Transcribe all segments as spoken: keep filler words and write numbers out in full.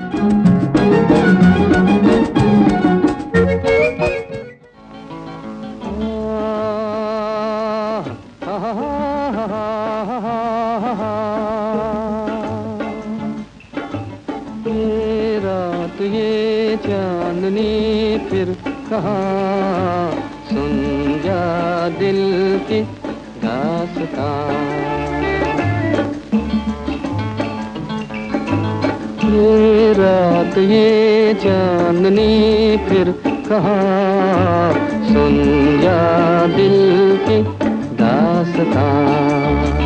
ये रात ये चांदनी फिर कहाँ, सुन जा दिल की दास्तां। ये रात ये चांदनी फिर कहाँ, सुन जा दिल की दास्तां।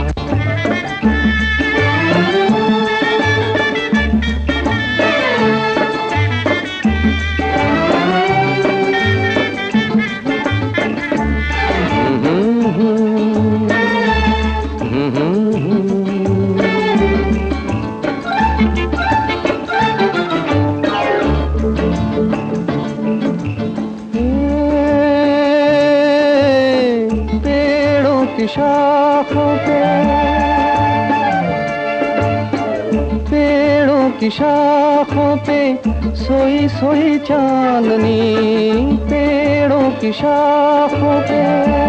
की शाखों पे, पेड़ों की शाखों पे सोई सोई चांदनी, पेड़ों की शाखों पे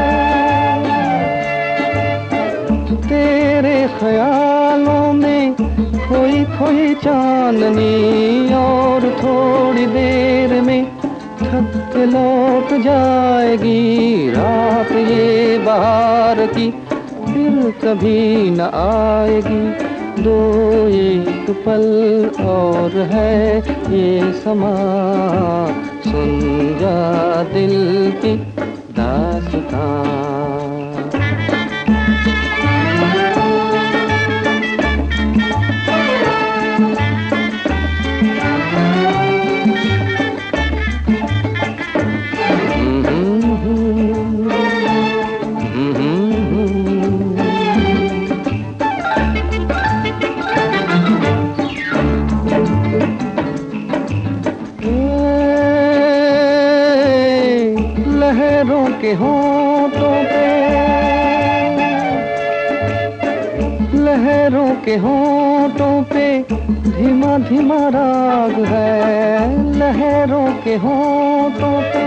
तेरे ख्यालों में खोई खोई चांदनी। और थोड़ी देर में थक लौट जाएगी रात ये बहार की, फिर कभी न आएगी। दो एक पल और है ये समा, सुन जा दिल की दास्तां। लहरों के होंठों पे, लहरों के होंठों पे धीमा धीमा राग है। लहरों के होंठों पे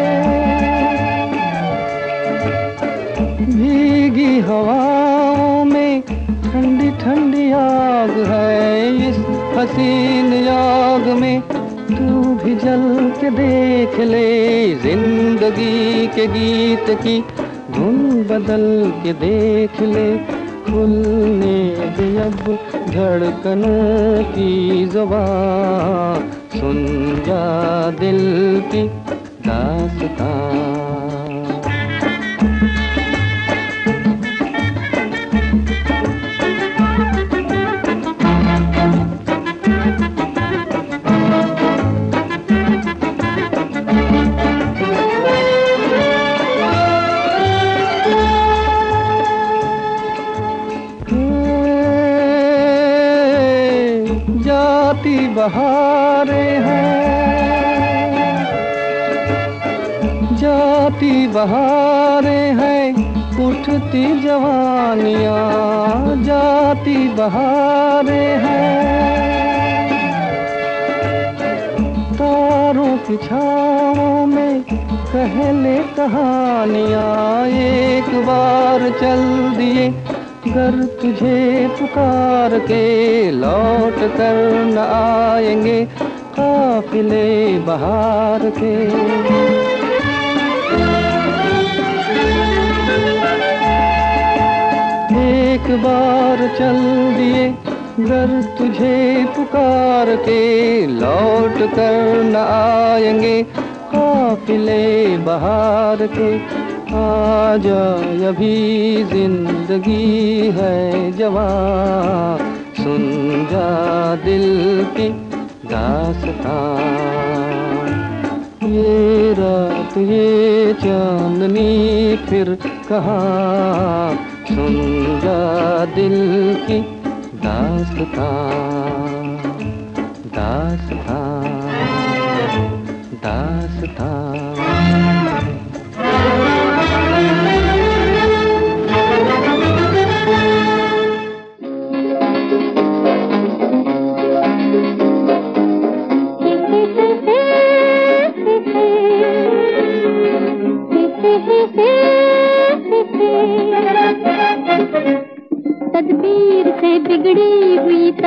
भीगी हवाओं में ठंडी ठंडी आग है। इस हसीन आग में तू भी जल के देख ले, जिंदगी के गीत की धुन बदल के देख ले। खुलने दे अब धड़कनों की ज़ुबान, सुन जा दिल की दास्तां। जाती बहारें हैं, जाती बहारें हैं, उठती जवानियाँ। जाती बहारें हैं, तारों की छाँवों में कहले कहानियाँ। एक बार चल दिए अगर तुझे पुकार के, लौट कर न आएंगे काफिले बहार के। एक बार चल दिए अगर तुझे पुकार के, लौट कर न आएंगे काफिले बहार के। आजा अभी जिंदगी है जवां, सुन जा दिल की दास्तां। ये रात ये चांदनी फिर कहाँ, सुन जा दिल की दास्तां। दास्तां दास्तां।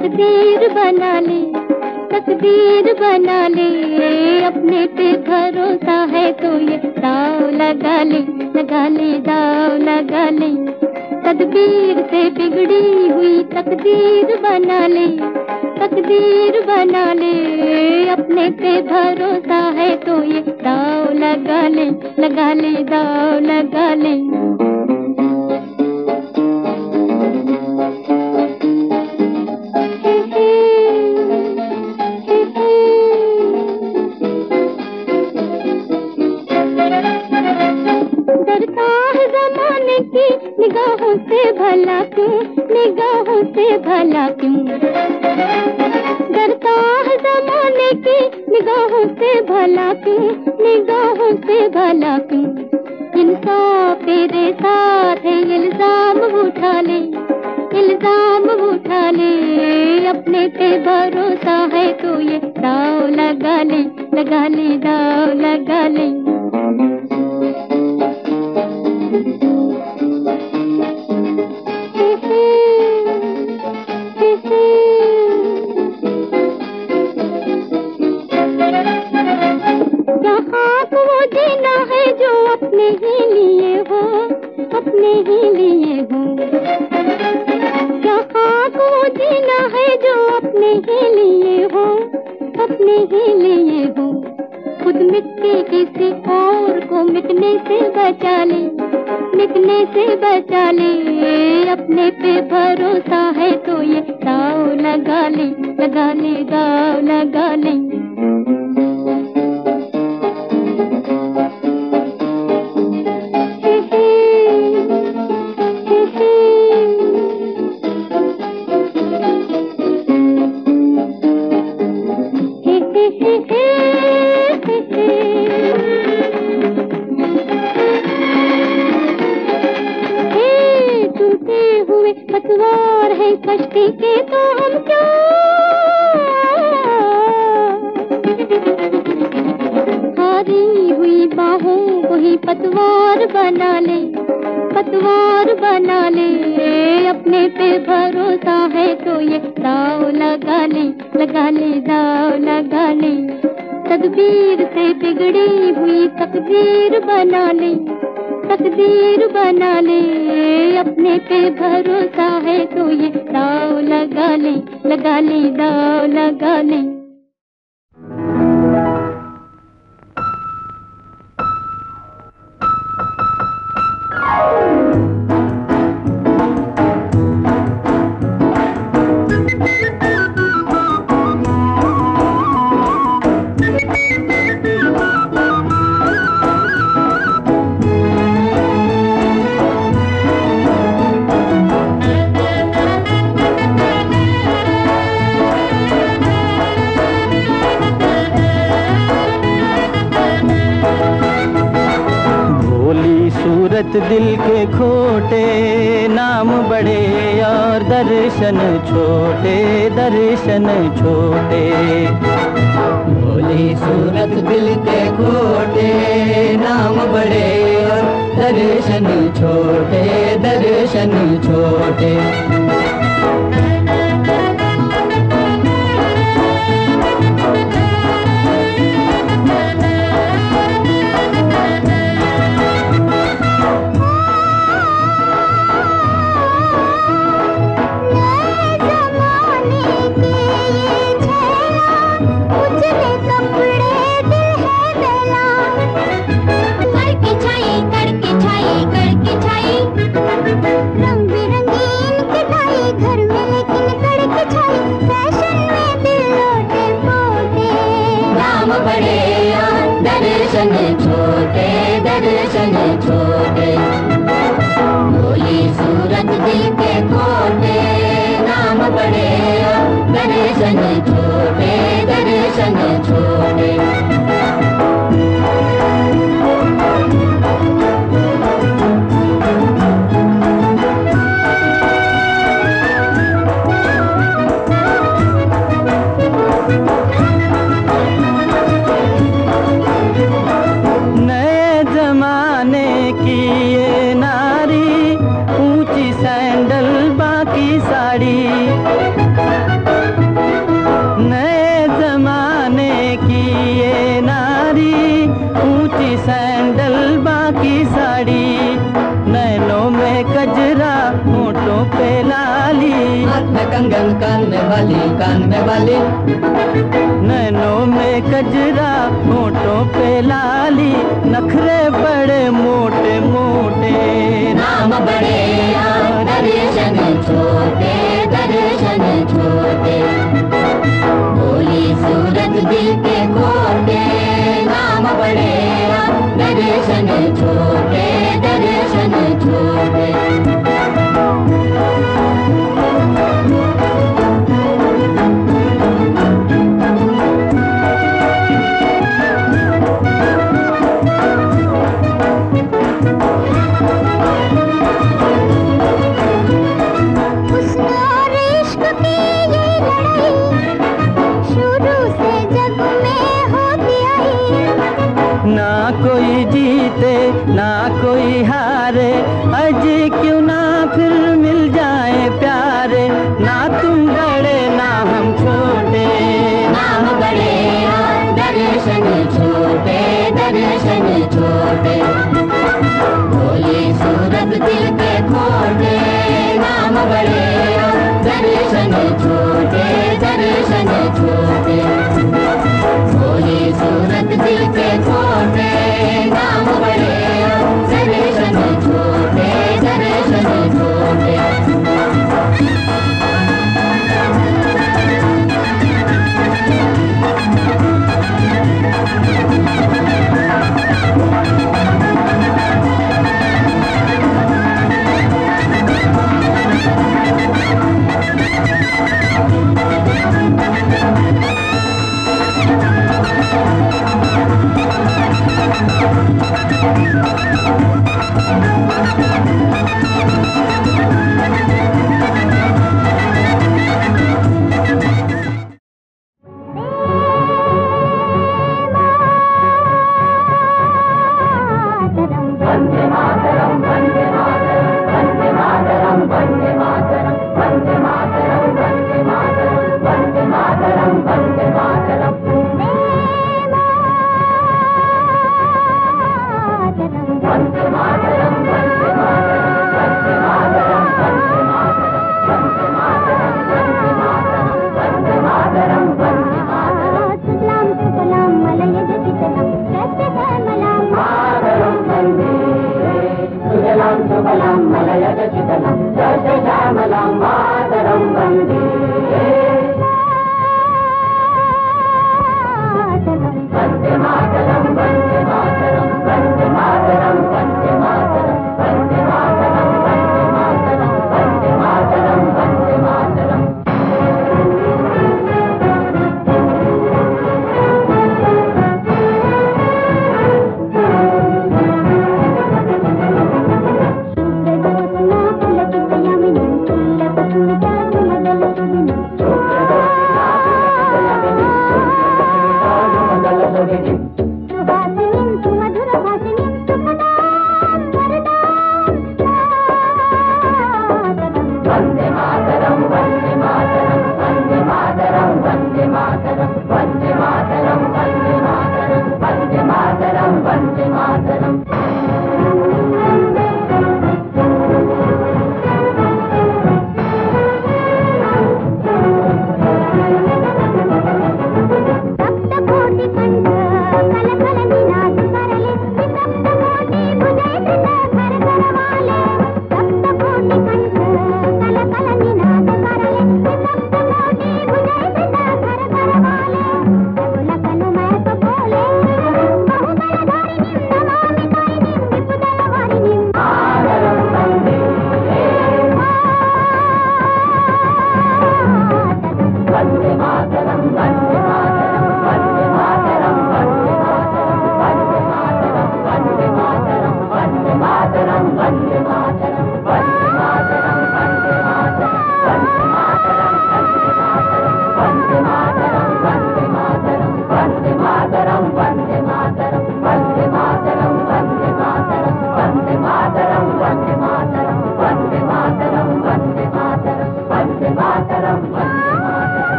तकदीर बना ले, तकदीर बना ले, अपने पे भरोसा है तो ये दाव लगा ले, लगा ले दाव लगा ले, तदबीर से बिगड़ी हुई तकदीर बना ले, तकदीर बना ले, अपने पे भरोसा है तो ये दाव लगा ले, लगा ले दाव लगा ले। डरता है ज़माने की निगाहों से भला क्यों, निगाहों से भला क्यों, डरता है ज़माने की निगाहों से भला क्यों, निगाहों से भला क्यों, इंसाफ तेरे साथ है इल्जाम उठा ले, इल्जाम उठा ले, अपने पे भरोसा है तो ये दाव लगा ले, लगा ले दाव लगा ले। अपने ही लिए हो, अपने ही लिए हो, क्या खाक वो जीना है जो अपने ही लिए हो, अपने ही लिए हो, खुद मिट के किसी और को मिटने से बचा ले, मिटने से बचा ले, अपने पे भरोसा है तो ये दाव लगा ले, लगा ले दाव लगा ले। पतवार है कश्ती के तो हम क्या, हारी हुई बाहों को ही पतवार बना ले, पतवार बना ले, अपने पे भरोसा है तो ये दाव लगा ले, लगा ले दाव लगा ले, तदबीर से बिगड़ी हुई तकदीर बना ले, तकदीर बना ले, अपने पे भरोसा है तो ये दाव लगा ले, लगा ले दाव लगा ले। दिल के खोटे नाम बड़े और दर्शन छोटे, दर्शन छोटे, भोली सूरत दिल के खोटे नाम बड़े और दर्शन छोटे, दर्शन छोटे। दर्शन छोटे, दर्शन छोटे, भोली सूरत दिल के खोटे नाम बड़े, दर्शन छोटे, दर्शन छोटे। साड़ी कान कान में बाली, कान में बाली, नैनों में कजरा, होठों पे लाली, नखरे बड़े मोटे मोटे, नाम बड़े और दर्शन छोटे, दर्शन छोटे, भोली सूरत दिल के कोटे, नाम बड़े और दर्शन छोटे, दर्शन छोटे। ना कोई जीते ना कोई हारे, अजी क्यों ना फिर मिल जाए प्यारे, ना तुम बड़े ना हम छोटे, नाम बड़े और दर्शन छोटे, दर्शन छोटे, भोली सूरत दिल के खोटे, नाम बड़े और दर्शन छोटे, दर्शन छोटे, भोली सूरत दिल के खोटे, नाम बड़े और दर्शन छोटे, दर्शन छोटे।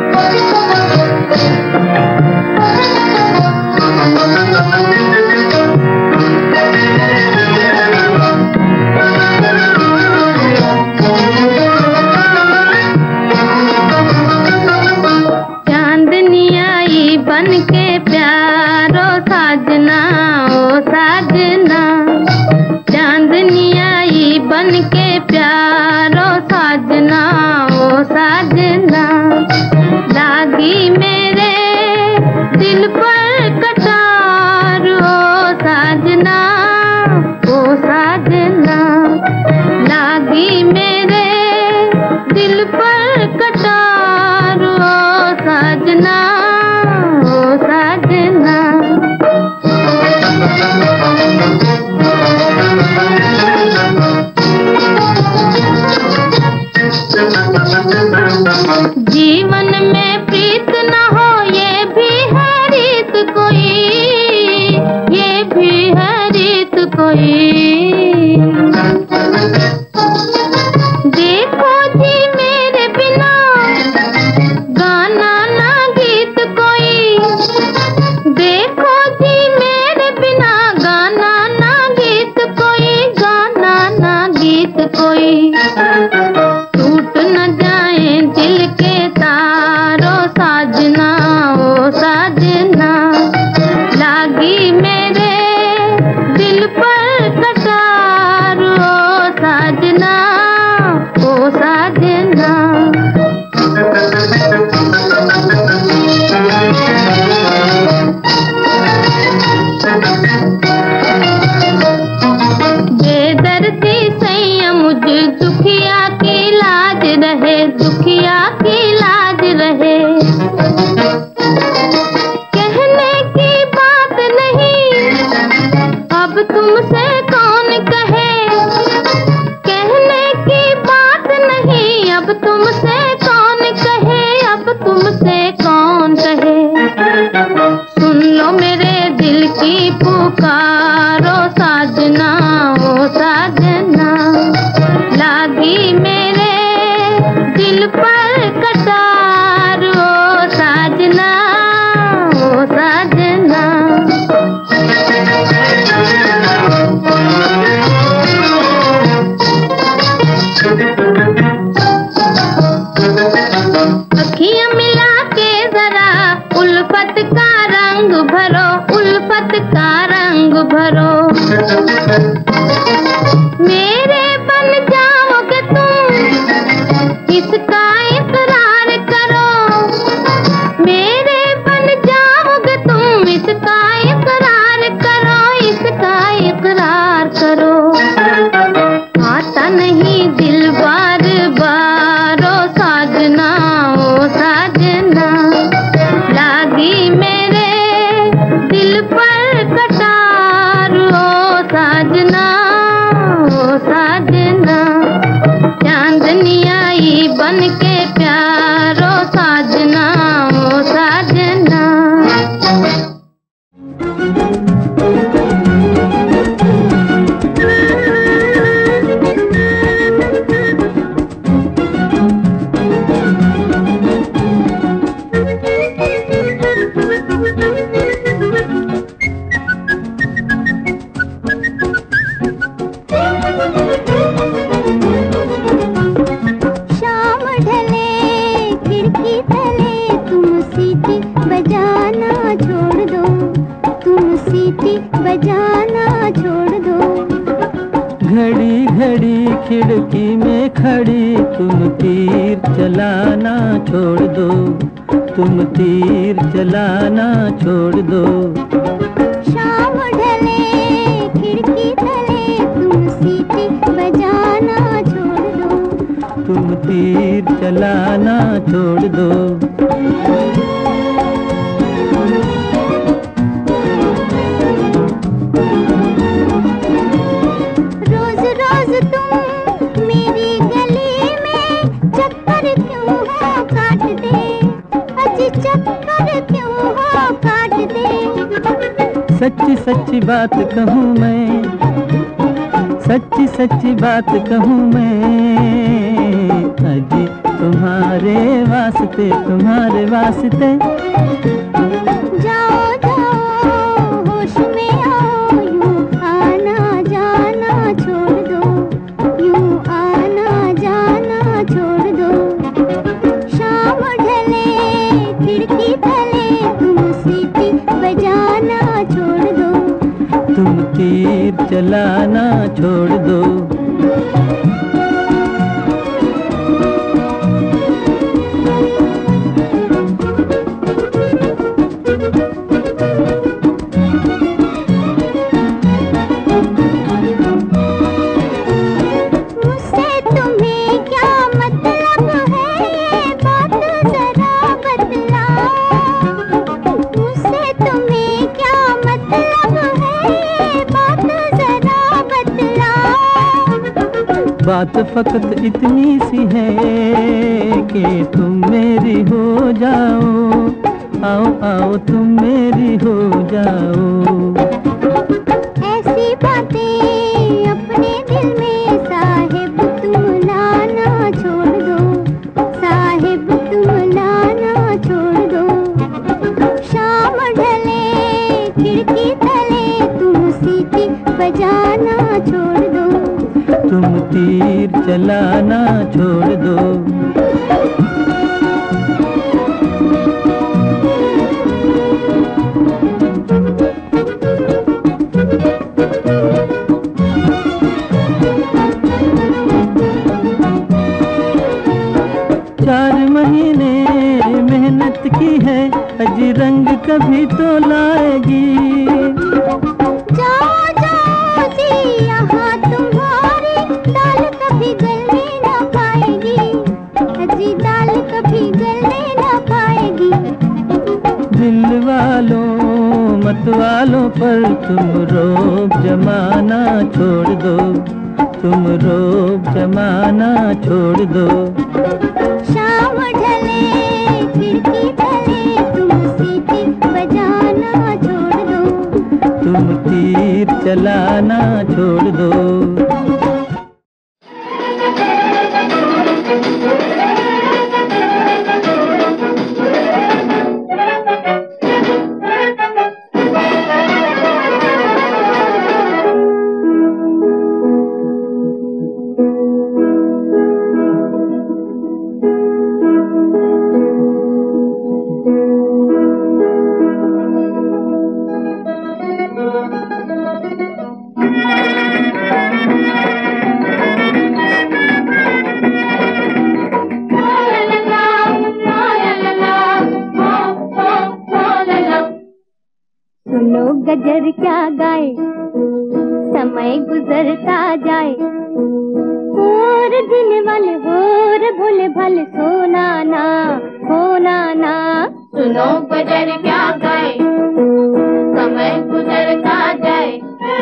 सच्ची सच्ची बात कहूँ मैं, सच्ची सच्ची बात कहूँ मैं, अजी तुम्हारे वास्ते तुम्हारे वास्ते। जाओ जाओ होश में आओ, यूं आना जाना छोड़ दो, यूं आना जाना छोड़ दो। शाम ढले खिड़की तले तुम सीटी बजाना छोड़ दो, तुम तीर चलाना छोड़ दो। बात फकत इतनी सी है कि तुम मेरी हो जाओ, आओ आओ तुम मेरी हो जाओ। ऐसी बातें अपने दिल में साहिब तुम लाना छोड़ दो, साहिब तुम लाना छोड़ दो। शाम ढले खिड़की तले तुम सीटी बजाना छोड़ दो, तुम तीर चलाना छोड़ दो। चार महीने मेहनत की है, अजी रंग कभी तो लाएगी। जाओ जाओ जी यहाँ तुम्हारी दाल कभी गलने न पाएगी, अजी दाल कभी गलने न पाएगी। दिल वालों मत वालों पर तुम रोब जमाना छोड़ दो, तुम रोब जमाना छोड़ दो। शाम ढले खिड़की तले तुम सीटी बजाना छोड़ दो, तुम तीर चलाना छोड़ दो। सुनो गजर क्या गाए, समय गुजरता जाए, और दिन वाले होर भोले भाले सोना ना होना ना। सुनो गजर क्या गाए, समय गुजरता जाए।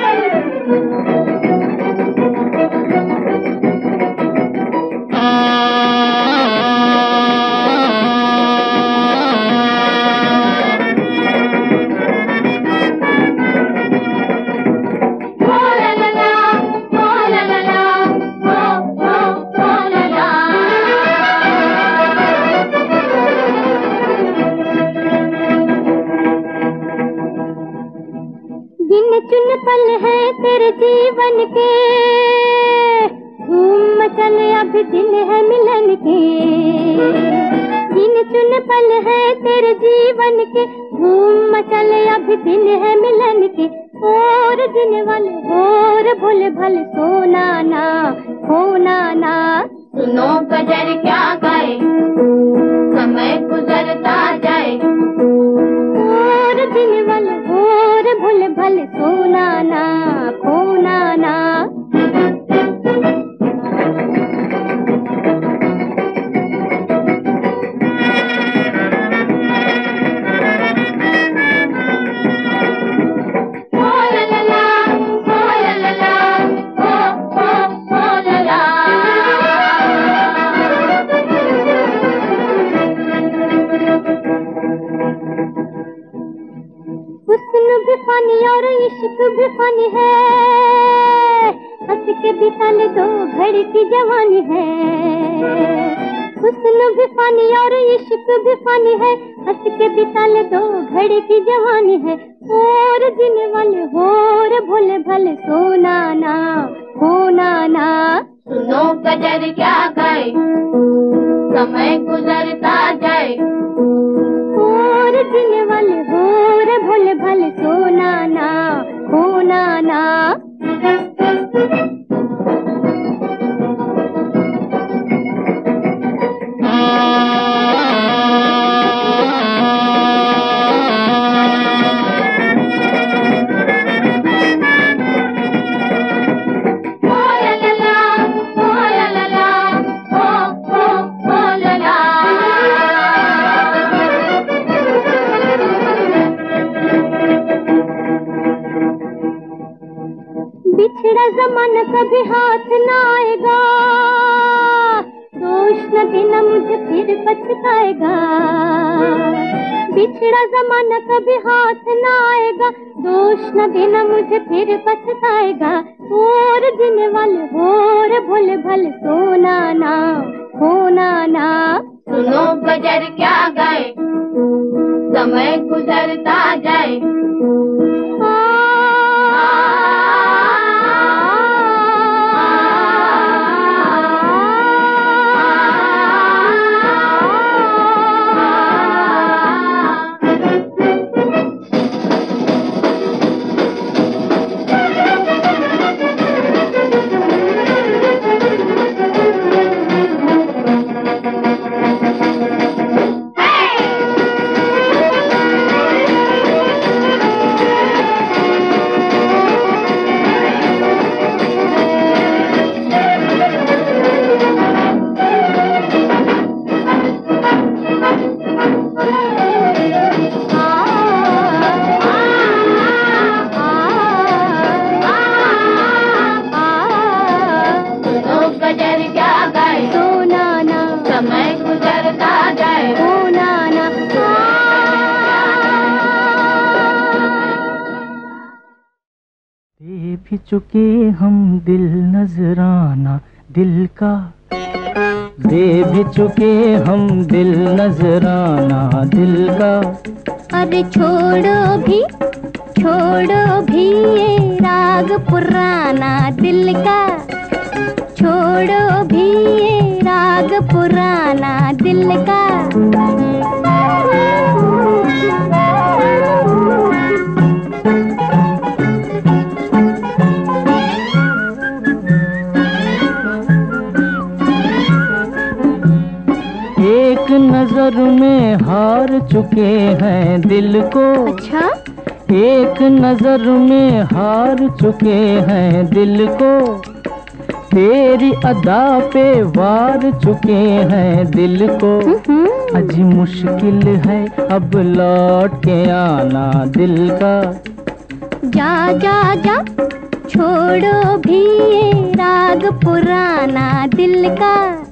चुन पल है तेरे जीवन के, धूम मचल अभी दिन है मिलन के। गिन चुन पल है तेरे जीवन के, धूम मचल अभी दिन है मिलन के। और दिन वाले और भोले भले सोना ना होना ना। सुनो गजर क्या गाए, समय गुजरता जाए, और दिन वाले और भोले भले सोना ना खोना ना। हुस्न भी फनी और इश्क भी फनी है, हंस के बिता ले दो घड़ी की जवानी है। हुस्न भी फानी और इश्क भी फानी है, हंस के बिता ले दो घड़ी की जवानी है। और जीने वाले हो रे भोले भले, सोना ना होना ना। सुनो गजर क्या गाए, समय गुजरता जाए। और जीने वाले हो रे भोले भले, सोना ना होना ना। बिछड़ा ज़माना कभी हाथ न आएगा, दोष न देना मुझे फिर पछताएगा। बिछड़ा ज़माना कभी हाथ न आएगा, दोष न देना मुझे फिर पछताएगा। और जीने वाले हो रे भोले भले, सोना ना होना ना। सुनो गजर क्या गाए, समय गुजरता जाए। दे भी चुके हम दिल नजराना दिल का, दे भी चुके हम दिल नजराना दिल का। अरे छोड़ो भी छोड़ो भी ये राग पुराना दिल का, छोड़ो भी ये राग पुराना दिल का। एक नजर में हार चुके हैं दिल को। अच्छा? एक नजर में हार चुके हैं दिल को, तेरी अदा पे वार चुके हैं दिल को। अजी मुश्किल है अब लौट के आना दिल का। जा जा जा छोड़ो भी ये राग पुराना दिल का।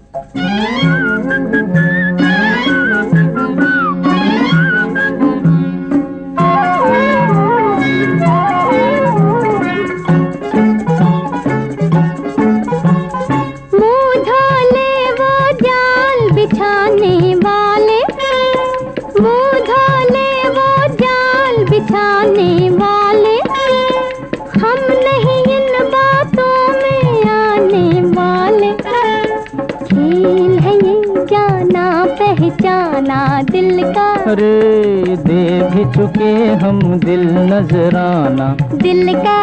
बिछाने वाले मुँह धोले वो जाल बिछाने वाले, हम नहीं इन बातों में आने वाले। खेल है ये जाना पहचाना दिल का। अरे दे भी चुके हम दिल नजराना दिल का।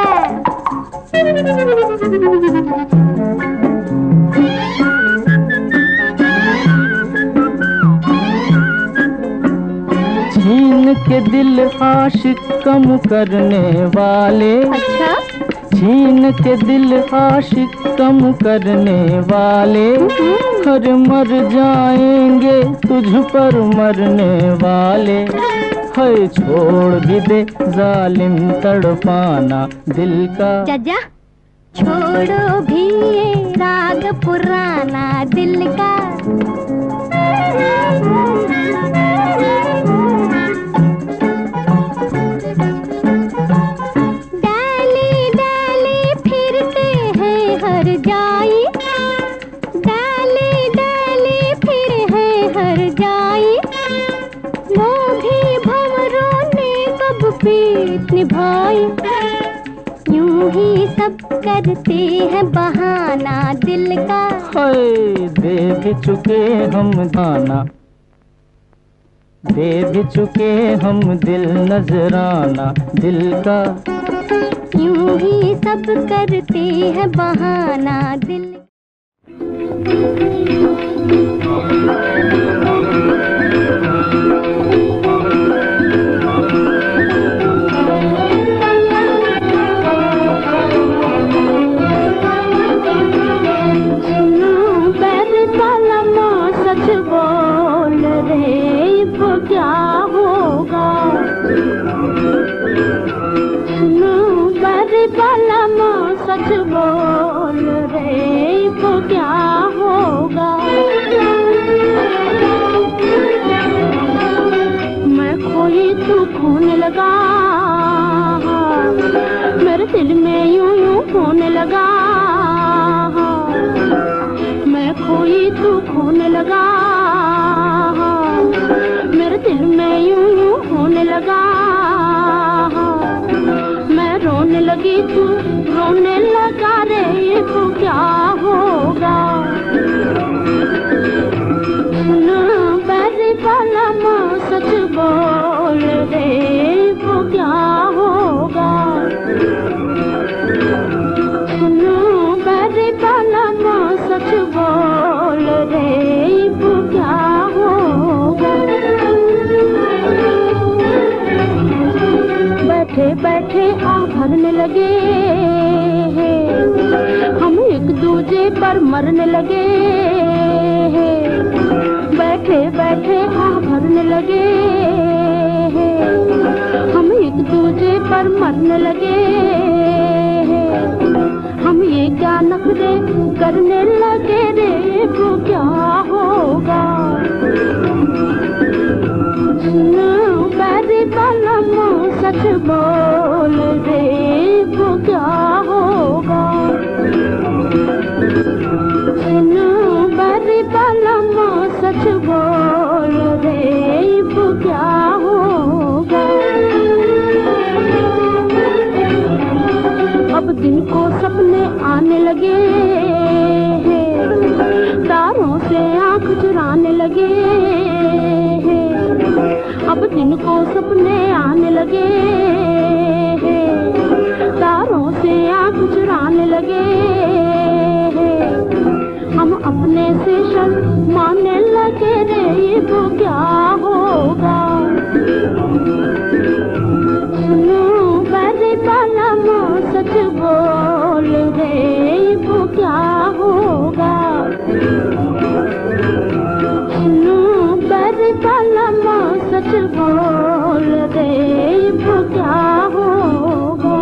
छीन के दिल आशिक कम करने वाले। अच्छा? छीन के दिल आशिक कम करने वाले, हर मर जाएंगे तुझ पर मरने वाले। है छोड़ भी दे जालिम तड़पाना दिल का। जा छोड़ो भी ये राग पुराना दिल का। डाली डाली फिरते हैं हर जाई, डाली डाली फिर प्रीत निभाई। यूं ही सब करते हैं बहाना दिल का। हाय दे भी चुके हम दाना, दे भी चुके हम दिल नजराना दिल का। यूं ही सब करते हैं बहाना दिल। सच बोल रे वो क्या होगा। सुनो बड़े बाला सच बोल रे वो क्या होगा। मैं खोई तू खोने लगा, मेरे दिल में यूं यूं होने लगा। मैं खोई तू खोने लगा, मेरे दिल में यूं यूं होने लगा। मैं रोने लगी तू रोने लगा रे वो क्या होगा। सुनो बैरी वाला माँ सच बोल रे वो क्या होगा। सुनो बैरी वाला माँ सच बोल रे वो क्या होगा। बैठे बैठे आ भरने लगे हम एक दूजे पर मरने लगे। बैठे बैठे आ भरने लगे हम एक दूजे पर मरने लगे। हम ये क्या नखरे करने लगे रे वो क्या होगा। सुनो बैरी वाला माँ सच बोल रे वो क्या होगा। सुनो बैरी वाला माँ सच बोल रे वो क्या होगा। अब दिन को सपने आने लगे, तारों से आंख चुराने लगे। अब दिन को सपने आने लगे, तारों से आंख चुराने लगे। हम अपने से शर्माने लगे रे वो क्या होगा। सुनो बैरी वाला माँ सच बोल रे वो क्या होगा। सुनो बैरी वाला माँ सच बोल रे वो क्या होगा।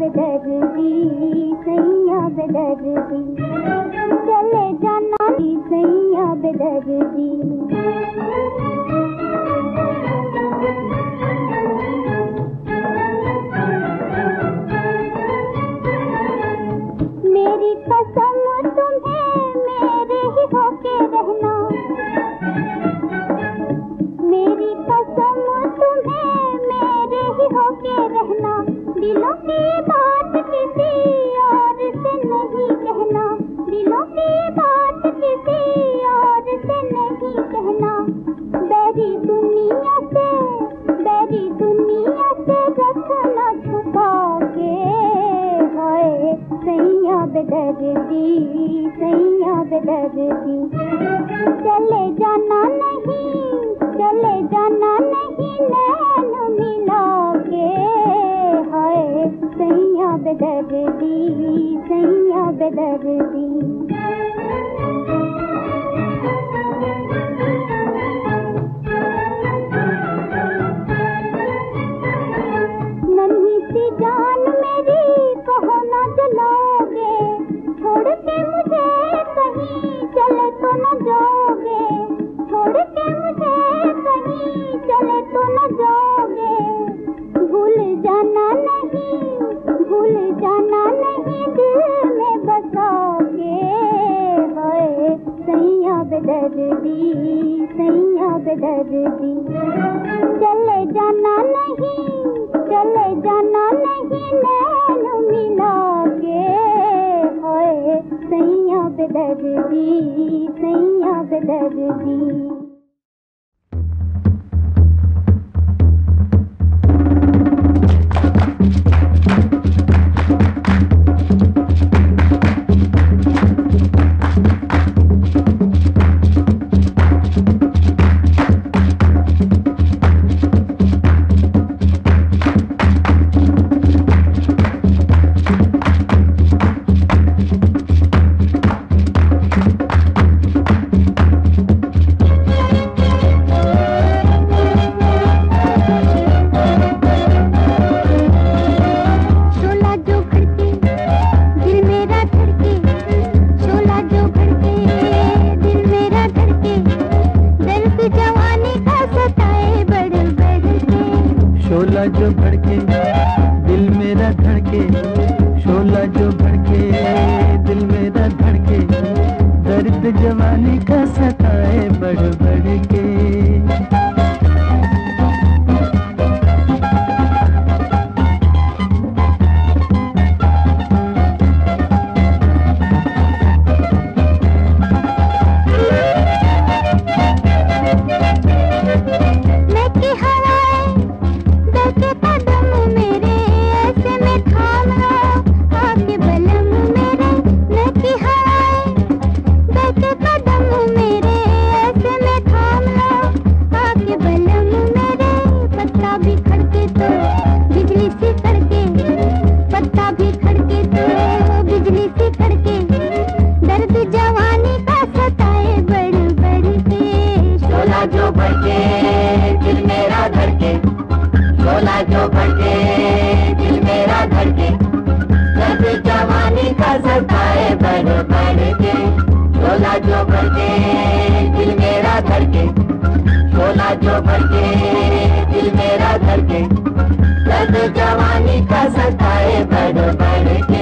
बेदर्दी सैया बेदर्दी, चले जाना सैया बेदर्दी। मेरी कसम तुम्हें मेरे ही होके रहना, मेरी कसम तुम्हें मेरे ही होके रहना, दिलों की बात किसी और से नहीं कहना, दिलों की बात किसी और से नहीं कहना। बैरी दुनिया से बैरी दुनिया से रखना छुपा के, हाय सैया बेदर्दी सैया बेदर्दी, चले जाना नहीं चले जाना नहीं नैन मिला के, हाय सैया बेदर्दी सैया बेदर्दी। नन्ही सी जान मेरी कहो ना जलाओगे, छोड़ के मुझे कहीं चले तो न जाओगे, छोड़ के मुझे कहीं चले तो न जाओगे। भूल जाना नहीं भूल जाना नहीं दिल में बसाओगे, हाय सैया बेदर्दी सैया बेदर्दी, चले जाना नहीं चले जाना नहीं नैन मिला के, हाय सैया बेदर्दी सैया बेदर्दी। शोला जो भड़के दिल मेरा धड़के, शोला जो भड़के दिल मेरा धड़के, दर्द जवानी का सताए बढ़ बढ़ के। जो भड़के दिल मेरा धड़के, शोला जो भड़के दिल मेरा धड़के, दर्द जवानी का सताए बढ़ बढ़ के। शोला जो भड़के दिल मेरा धड़के, शोला जो भड़के दिल मेरा धड़के, दर्द जवानी का सताए बढ़ बढ़ के।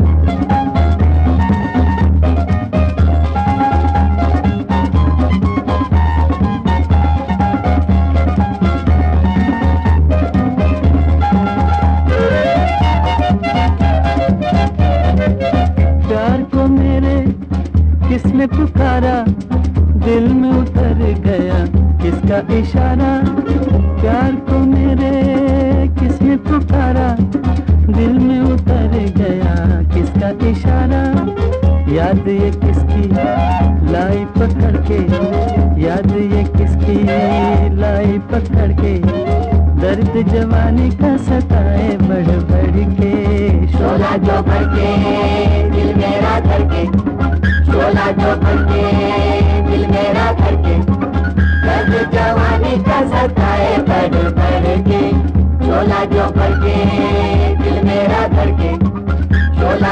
किसने पुकारा दिल में उतर गया किसका इशारा, प्यार को मेरे किसने पुकारा दिल में उतर गया किसका इशारा। याद ये किसकी लाई पकड़ के, याद ये किसकी लाई पकड़ के, दर्द जवानी का सताए बढ़ बढ़ के। शोला जो भड़के दिल मेरा धड़के, शोला जो भड़के दिल मेरा धड़के, दर्द जवानी का सताए बढ़ बढ़ के। शोला जो भड़के दिल मेरा धड़के,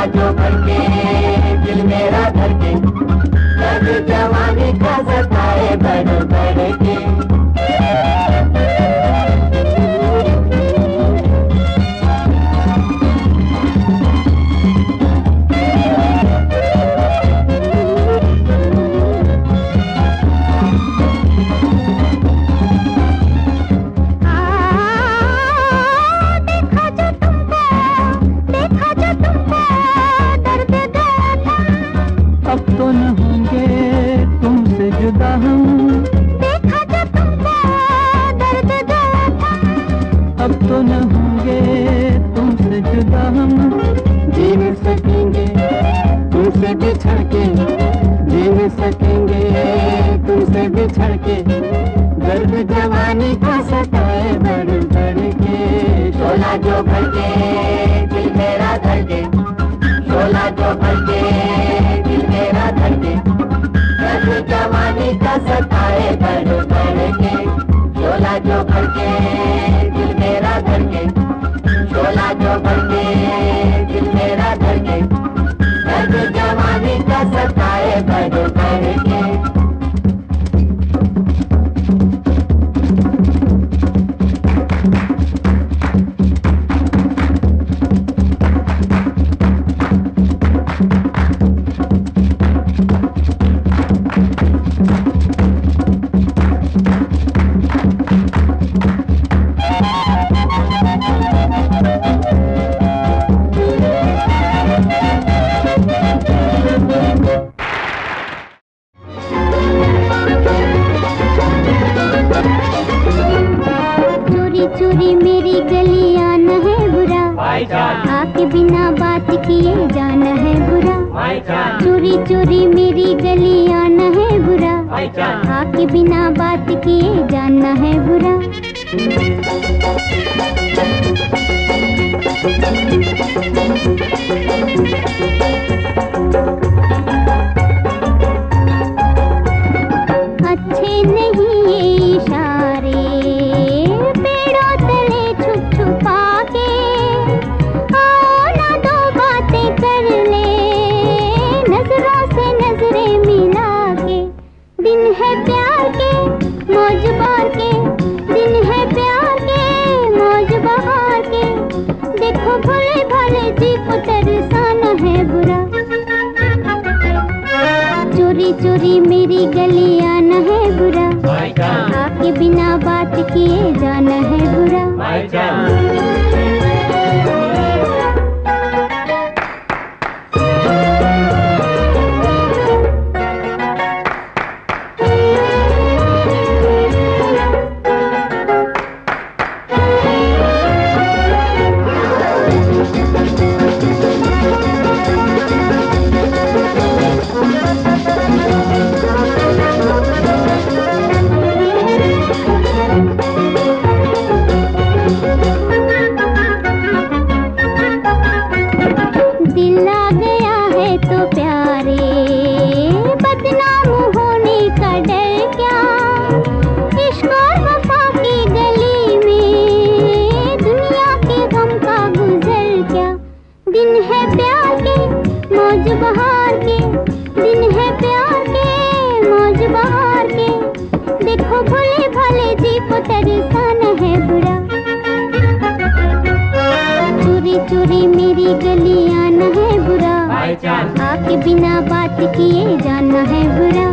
शोला जो भड़के दिल मेरा धड़के, दर्द जवानी का सताए बढ़ बढ़ के। आपके बिना बात किए जाना है बुरा, चोरी चोरी मेरी गली आना है बुरा, आपके बिना बात किए जाना है बुरा। अच्छे नहीं ये इशारे पेड़ों तले छुप छुपा के, आओ ना दो बातें कर ले नजरों से नजरें मिला के। दिन है प्यार के मौज बहार के, दिन है प्यार के मौज बहार के, देखो भले भले जी को तरसाना है बुरा, चोरी चोरी मेरी गली आना है बुरा, आपके बिना बात किए जाना है बुरा। दिल आ गया है तो प्यारे बदनाम होने का डर क्या, इश्क और वफा की गली में दुनिया के गम का गुजर क्या। दिन है प्यार के मौज बहार के, दिन है प्यार के मौज बहार के, देखो भले भले जी को तरसाना है बुरा, चोरी चोरी मेरी गली आना है बुरा, आपके बिना बात किए जाना है बुरा।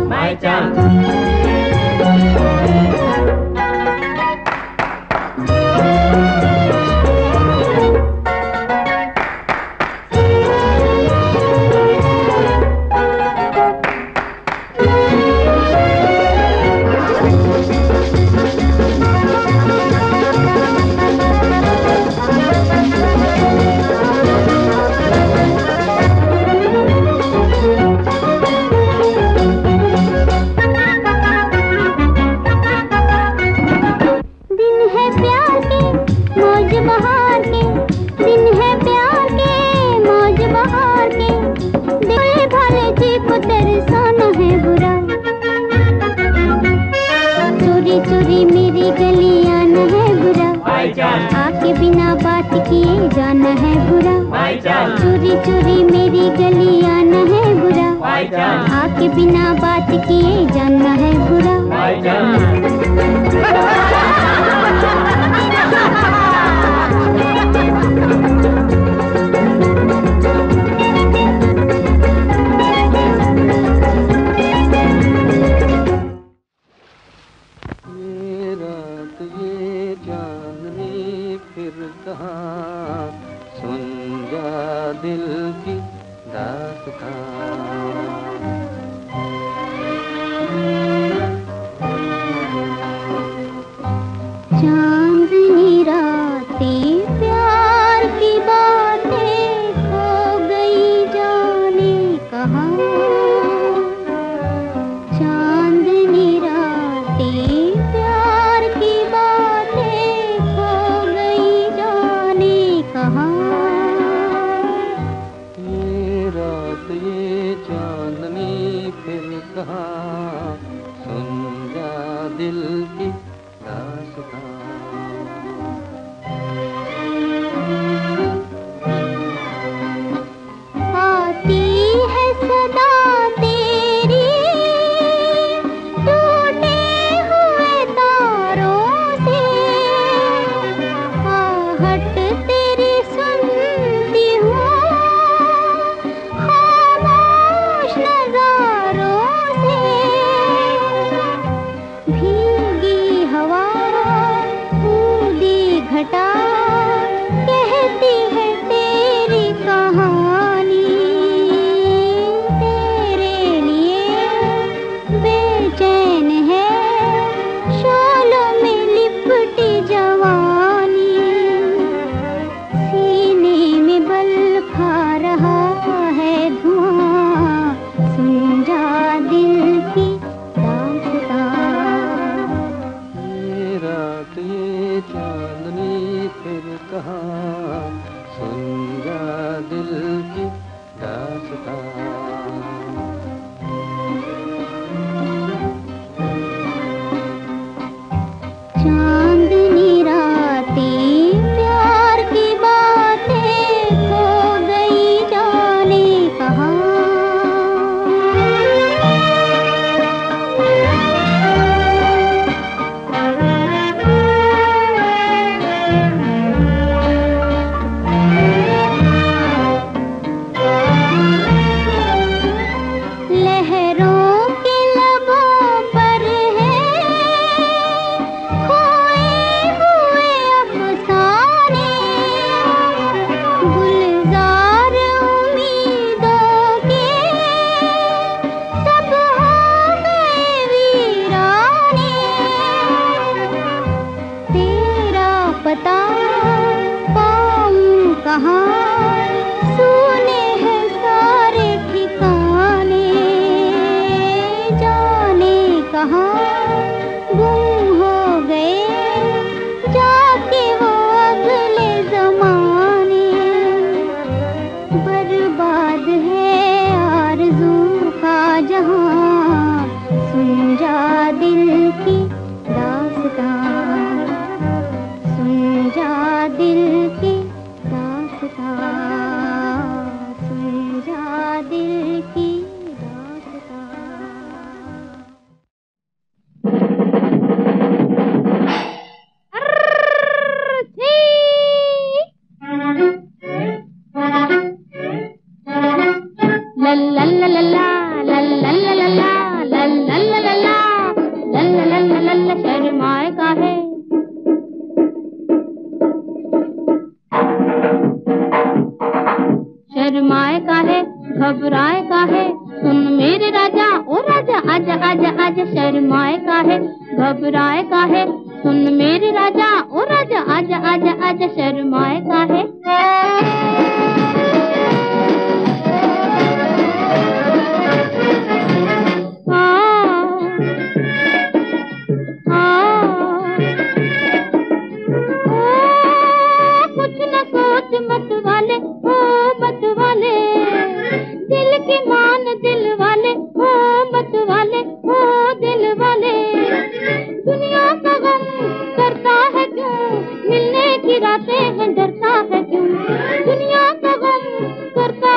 चोरी मेरी गली आना है बुरा, आपके बिना बात किए जाना है बुरा, चोरी चोरी चोरी मेरी गली आना है बुरा, आके बिना बात किए जाना है बुरा। ये रात ये चांदनी फिर कहाँ, सुन जा दिल की दास्तां। चांदनी रातें प्यार की बातें खो गई जाने कहाँ। चांदनी रातें प्यार की बातें खो गई जाने कहाँ। ये रात ये चांदनी फिर कहाँ, सुन जा दिल की दास्तां। आती है सदा तेरी टूटे हुए तारों से, आहट तेरी सुनती हूँ खामोश नजारों से। भीगी हवा ऊदी घटा कहती है तेरी कहानी, तेरे लिए बेचैन है शोलों में लिपटी जवानी। सीने में बल खा रहा है धुआं, सुन जा दिल की दास्तां। ये रात ये चांदनी फिर कहाँ, सुन जा दिल की दास्तां। चांदनी रातें प्यार की बातें खो गई जाने कहाँ। लहरों के लबों पर है खोए हुए अफसाने, गुलजार उम्मीदों के सब हो गए वीराने। तेरा पता पाऊं कहाँ, सुने हैं सारे ठिकाने। जाने कहाँ गुम हो गए जाके वो अगले जमाने। बर्बाद है आरज़ू का जहां, सुन जा दिल की दास्तां। सुन जा दिल की दास्तां, सुन जा दिल की दास्तां। ला ला ला ला ला ला ला ला ला ला ला ला ला ला ला ला ला ला ला। शर्माए काहे, शर्माए काहे, घबराए काहे, सुन मेरे राजा ओ राजा आजा आजा आजा। शर्माए काहे, घबराए काहे, सुन मेरे राजा ओ राजा आजा आजा आजा। शर्माए काहे। मत वाले ओ मत वाले, दिल की मान दिल वाले ओ मत वाले ओ दिल वाले। दुनिया का गम करता है क्यों, मिलने की रातें हैं डरता है क्यों। दुनिया का गम करता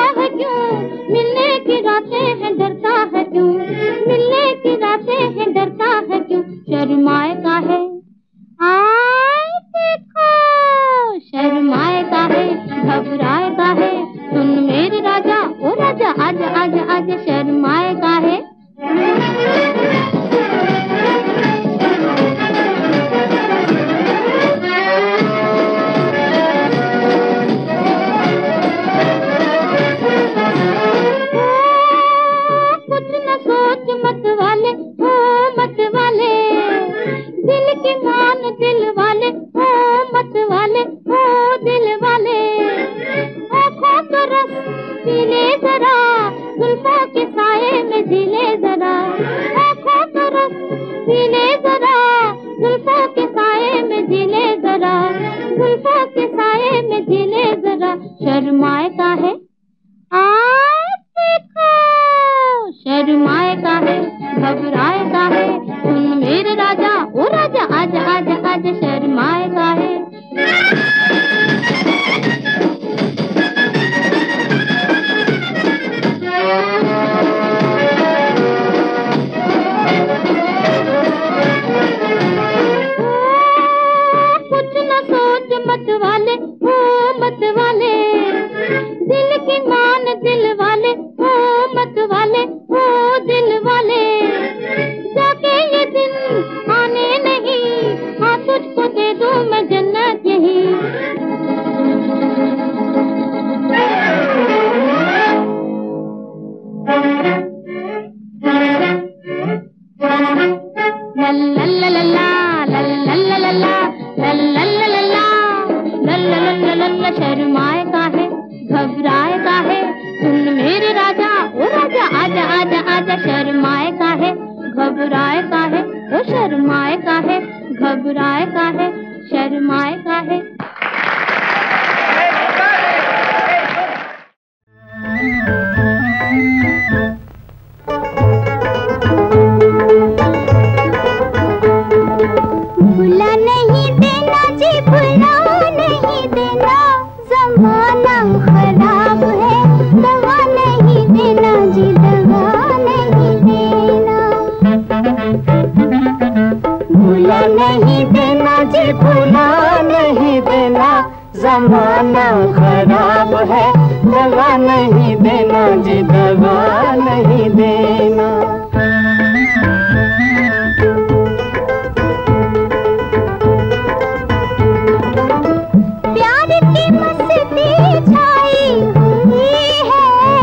जुल्फों के साए में झीले जरा शर्माए का है। आए देखो शर्माए का है, घबराए का है, सुन मेरे राजा ओ राजा आजा आजा आजा शर्माए का है। कुछ न सोच मत वाले ओ मत वाले, दिल की मान दिल वाले ओ मत वाले ओ दिल वाले, जाके ये दिन आने नहीं, हाँ तुझको दे दूं मैं जन्नत यही। शर्माए का है, घबराए का है, सुन मेरे राजा ओ राजा आजा आजा आजा शर्माए का है, घबराए का है, ओ शर्माए का है, घबराए का है, शर्माए का है। भुला नहीं देना जी, भुला नहीं देना, जमाना खराब है, दवा नहीं देना जी, दवा नहीं देना। भुला नहीं देना जी, भुला नहीं देना, जमाना खराब है, दवा नहीं देना जी, दवा नहीं देना। प्यार की मस्ती छाई हुई है,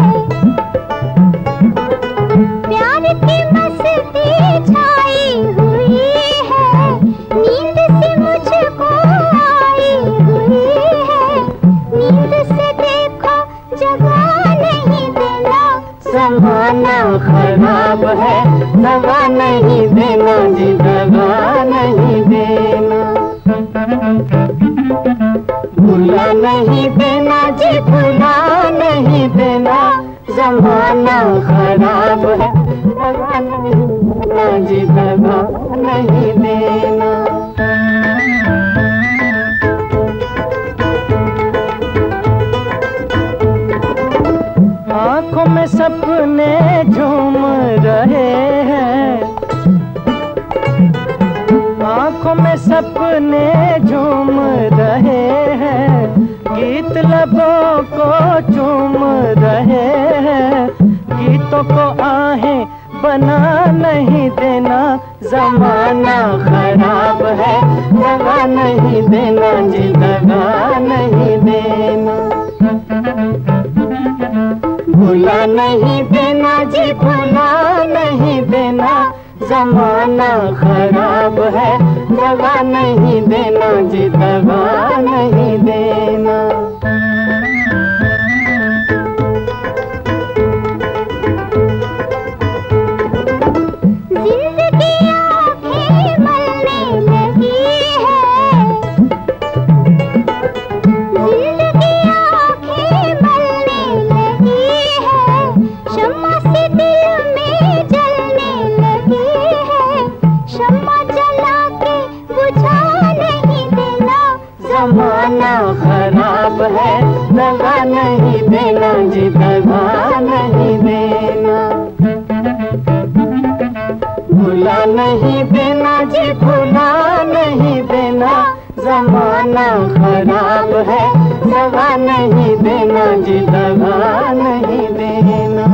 प्यार की मस्ती छाई हुई है, नींद से मुझको आई हुई है, नींद से देखो जगा नहीं देना, जमाना खराब है, दवा नहीं देना जी, दवा नहीं देना। भुला नहीं देना जी, भुला नहीं देना, जमाना खराब है, दवा नहीं देना जी, दवा नहीं देना। आँखों में सपने झूम रहे हैं, आँखों में सपने झूम रहे हैं, गीत लबों को चूम रहे हैं, गीतों को आहें बना नहीं देना, जमाना खराब है, दगा नहीं देना जी, दगा नहीं देना। भुला नहीं देना जी, भुला नहीं देना, जमाना खराब है, दगा नहीं देना जी, दगा नहीं देना। जिंदगी आंखें मलने लगी है, जिंदगी आंखें मलने लगी है, शम्मा से दिल में जलने लगी है, शम्मा जला के बुझा नहीं देना, जमाना खराब है, दगा नहीं देना जी, दगा नहीं देना। भुला नहीं देना जी, भुला नहीं देना, जमाना खराब है, दगा नहीं देना जी, दगा नहीं देना।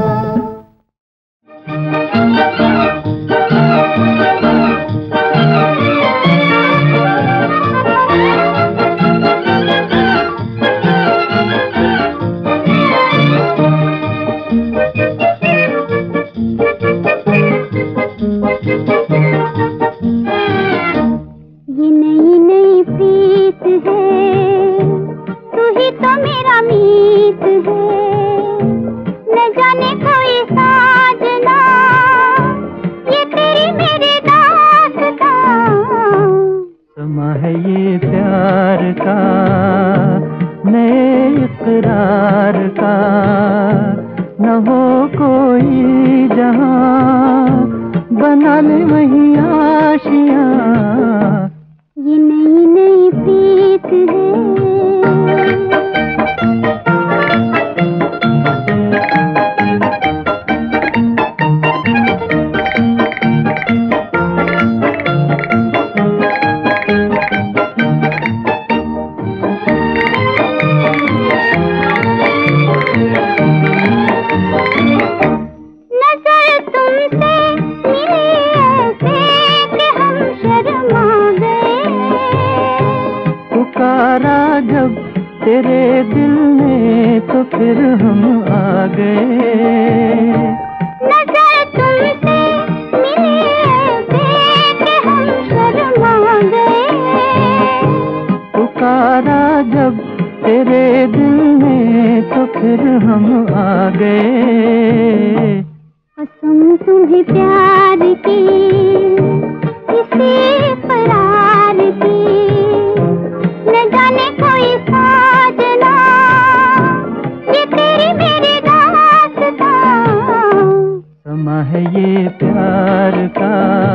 ये नई नई प्रीत है, तू ही तो मेरा मीत है, न जाने कोई साजना, ये तेरी मेरी दास्तां। समा है ये प्यार का इकरार का न हो कोई जहां, बना ले वहीं आशियां। ये नई नई प्रीत है, जब तेरे दिल में तो फिर हम आ गए। नजर तुमसे मिली ऐसे कि हम शर्मा गए। पुकारा जब तेरे दिल में तो फिर हम आ गए। कसम तुम्हें प्यार की, इसी करार की, न जाने कोई साजना, ये तेरी मेरी दास्तां। समा है ये प्यार का।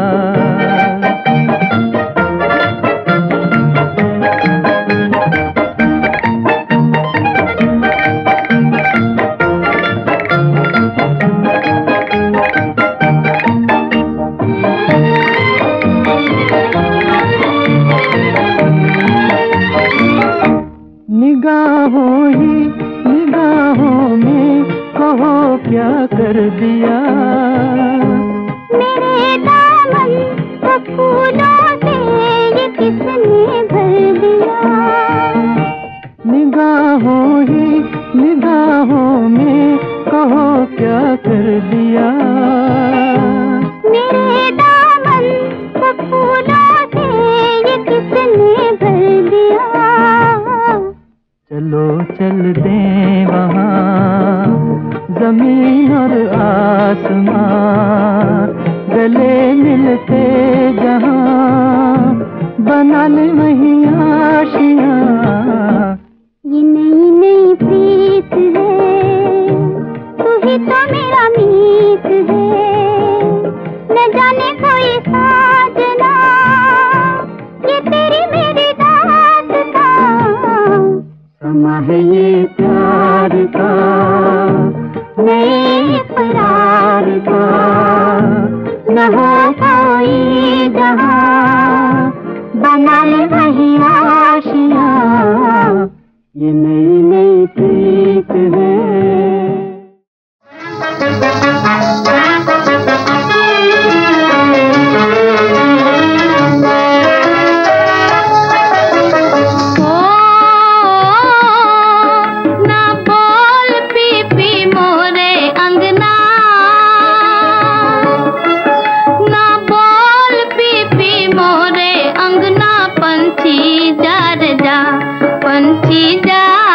निगाहों ही निगाहों में कहो क्या कर दिया, मेरे दामन को फूलों से ये किसने भर दिया। निगाहों ही निगाहों में कहो क्या कर दिया, मेरे दामन को फूलों से ये किसने भर दिया। चलो चल दें वहाँ जमीन और आसमां, गले मिलते जहाँ, बना ले वहीं आशियाँ। ये नई नई प्रीत है, तू ही तो मेरा मीत है, न जाने कोई साजना, ये तेरी मेरी दास्तां। समा है ये प्यार का, नए इकरार का, न हो कोई जहां, बना ले वहीं आशियां। ये नई नई प्रीत है। पंछी जा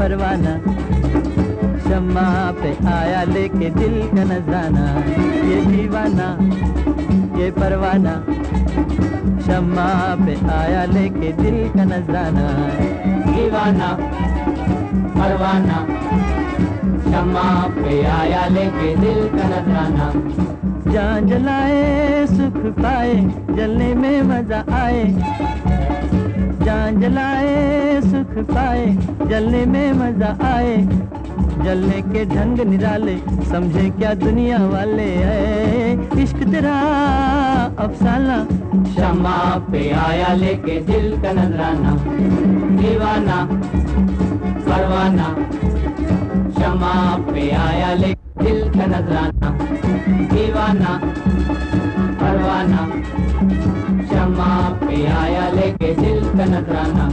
परवाना, शम्मा पे आया लेके दिल का नजराना। ये दीवाना ये परवाना, शम्मा पे आया लेके दिल का नजराना। दीवाना परवाना, शम्मा पे आया लेके दिल का नजराना। जान जलाए सुख पाए, जलने में मजा आए। जान जलाए सुख पाए, जलने में मजा आए। जलने के ढंग निराले, समझे क्या दुनिया वाले है। इश्क तेरा अफसाना, शम्मा पे आया लेके दिल का नजराना। दीवाना परवाना, शम्मा पे आया लेके दिल का नजराना। दीवाना परवाना, शम्मा पे आया लेके दिल का नजराना।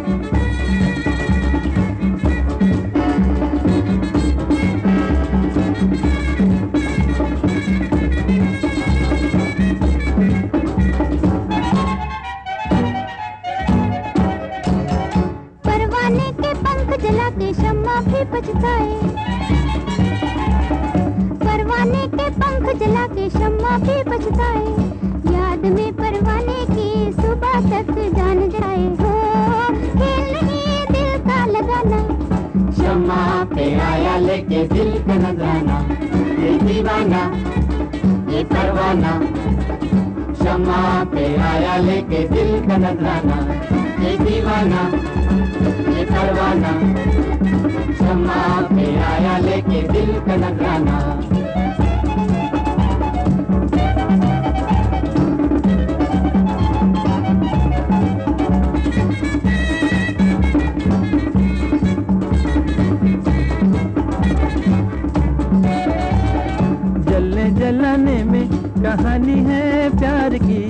परवाने के पंख जला के शम्मा भी पछताए। परवाने के पंख जला के शम्मा भी पछताए। याद में परवाने की सुबह तक जान जाए। हो खेल नहीं दिल का लगाना, शम्मा पे आया लेके दिल का नजराना। ये दीवाना ये परवाना, शम्मा पे आया लेके दिल का नजराना। ये दीवाना ये परवाना, शम्मा पे आया लेके दिल का नजराना। जलने जलाने में कहानी है प्यार की,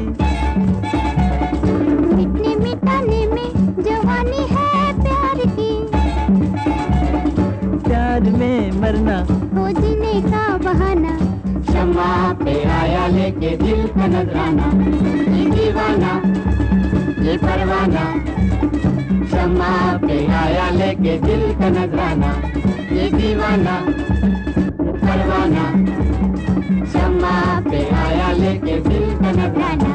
मिटने मिटाने में जवानी है प्यार की। प्यार में मरना हो जीने का बहाना, शम्मा पे आया लेके दिल का नजराना। ये दीवाना ये परवाना, शम्मा पे आया लेके दिल का नजराना। ये दीवाना ये परवाना, शम्मा पे आया लेके दिल का नजराना।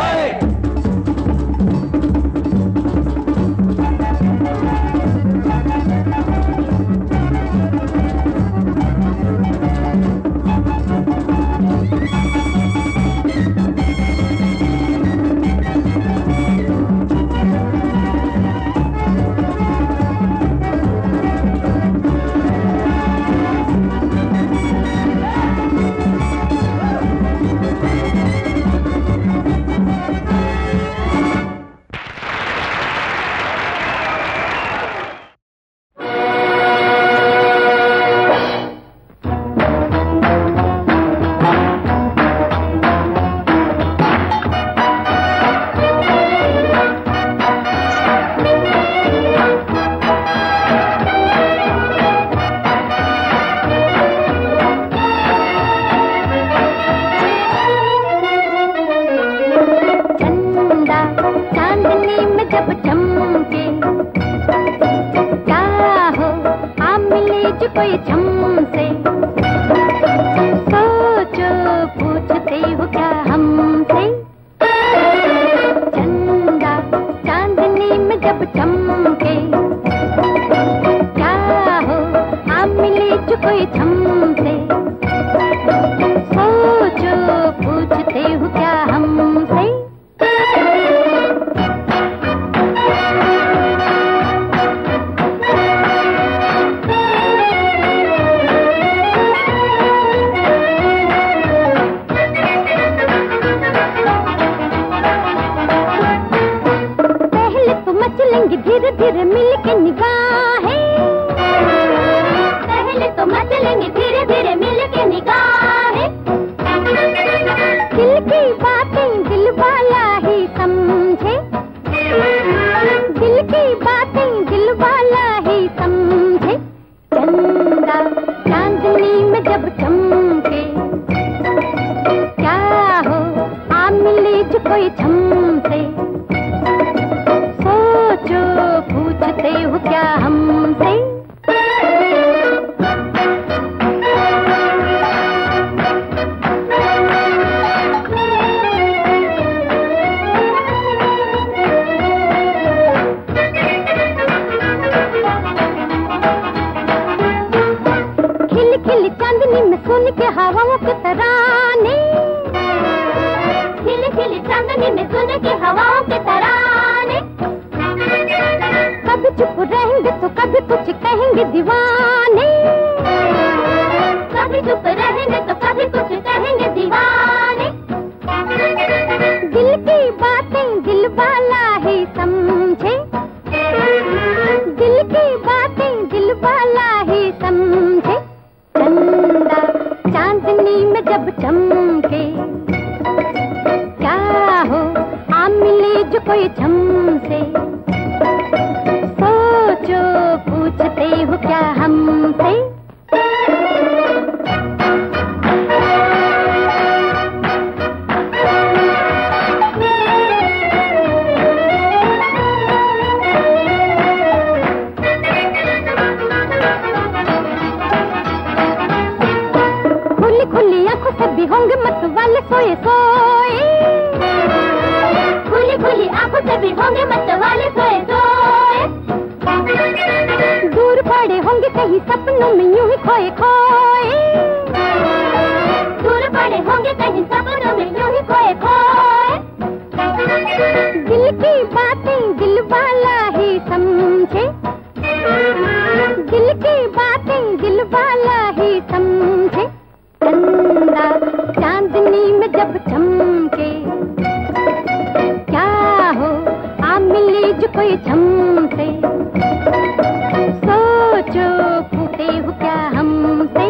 कोई झमसे सोचो पूछते हो क्या हमसे। चंदा चांदनी में जब चमके क्या हो आप मिले जो कोई झमसे। सोचो पूछते हो क्या हमसे। धीरे धीरे मिल के निगाहें, पहले तो मचलेंगे धीरे धीरे मिल के निगाहें। दिल की बातें दिल वाला ही समझे, दिल की बातें दिल वाला ही समझे। चंदा चांदनी में जब चमके क्या हो आप मिले जो कोई झमसे। सोचो पूछते हो क्या हमसे। सुन के हवाओं के तराने, खिली खिली चांदनी में सुन के हवाओं के तराने। कभी चुप रहेंगे तो कभी कुछ कहेंगे दीवाने, कभी चुप रहेंगे तो कभी कुछ कहेंगे दीवाने। दिल की बातें दिल वाला ही समझे, दिल की बातें दिल वाला ही समझे। चंदा चांदनी में जब चमके, क्या हो आ मिले जो कोई झमसे। सोचो पूछते हो क्या हमसे। खुली आंखों से भी होंगे मत वाले सोए सोए, खुली खुली आंखों से भी होंगे मत वाले सोए सोए। दूर पड़े होंगे कहीं सपनों में यूं ही खोए खोए, दूर पड़े होंगे कहीं सपनों में यूं ही खोए खोए। दिल की बातें दिल वाला ही समझे, दिल की बातें दिल वाला ही समझे। चंदा चांदनी में जब चमके, क्या हो आ मिली जो कोई झमसे। सोचो पूछते हो क्या हमसे।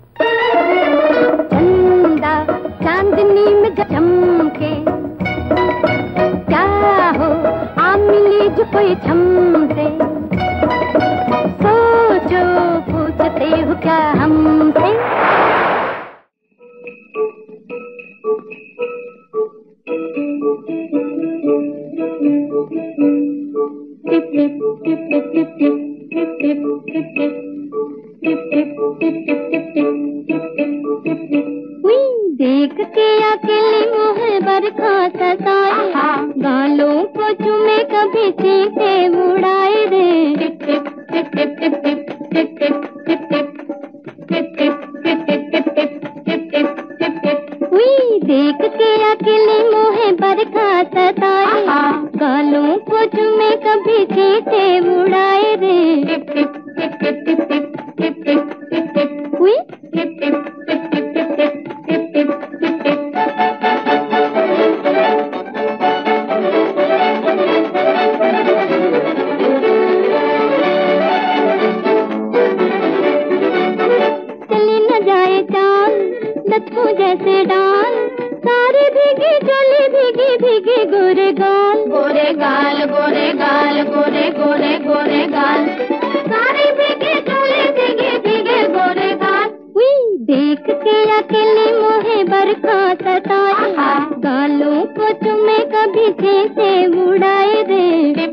चंदा चांदनी में जब चमके, क्या हो आ मिली जो कोई झमसे। सोचो पूछते हो क्या हमसे। देख के अकेले मुँह बरखा सताए, गालों को चुमे कभी चींटे उड़ाए रे। देख के अकेले मुँह बरखा सताए, गालों को चुमे कभी चींटे उड़ाए रे। चली न जाए चाल लटकू जैसे डाल, सारे भीगी चोली भीगी भीगी गोरे गाल, गोरे गाल गोरे गाल गोरे गोरे गोरे गाल, सारे भीगी चोली भीगी भीगे गोरे गाल। देख के अकेले मुँह बरखा सताए, गालों को चुमे कभी चींटे उड़ाए रे।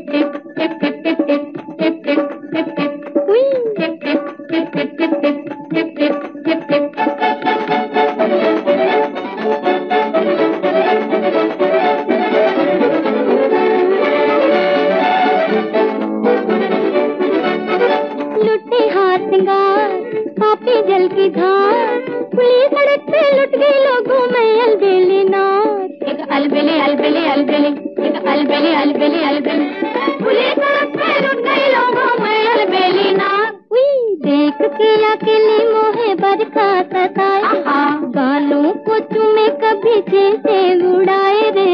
लुटे हाथ सिंगार पापी जल की धार, खुली सड़क पे लुट गई लोगों में अलबेली नार। एक अलबेली अलबेली अलबेली एक अलबेली अलबेली अलबेली, खुली सड़क पे लुट गई लोगों में अलबेली नार। देख के अकेले मुँह बरखा सताए, गालों को चुमे कभी चींटे उड़ाए रे।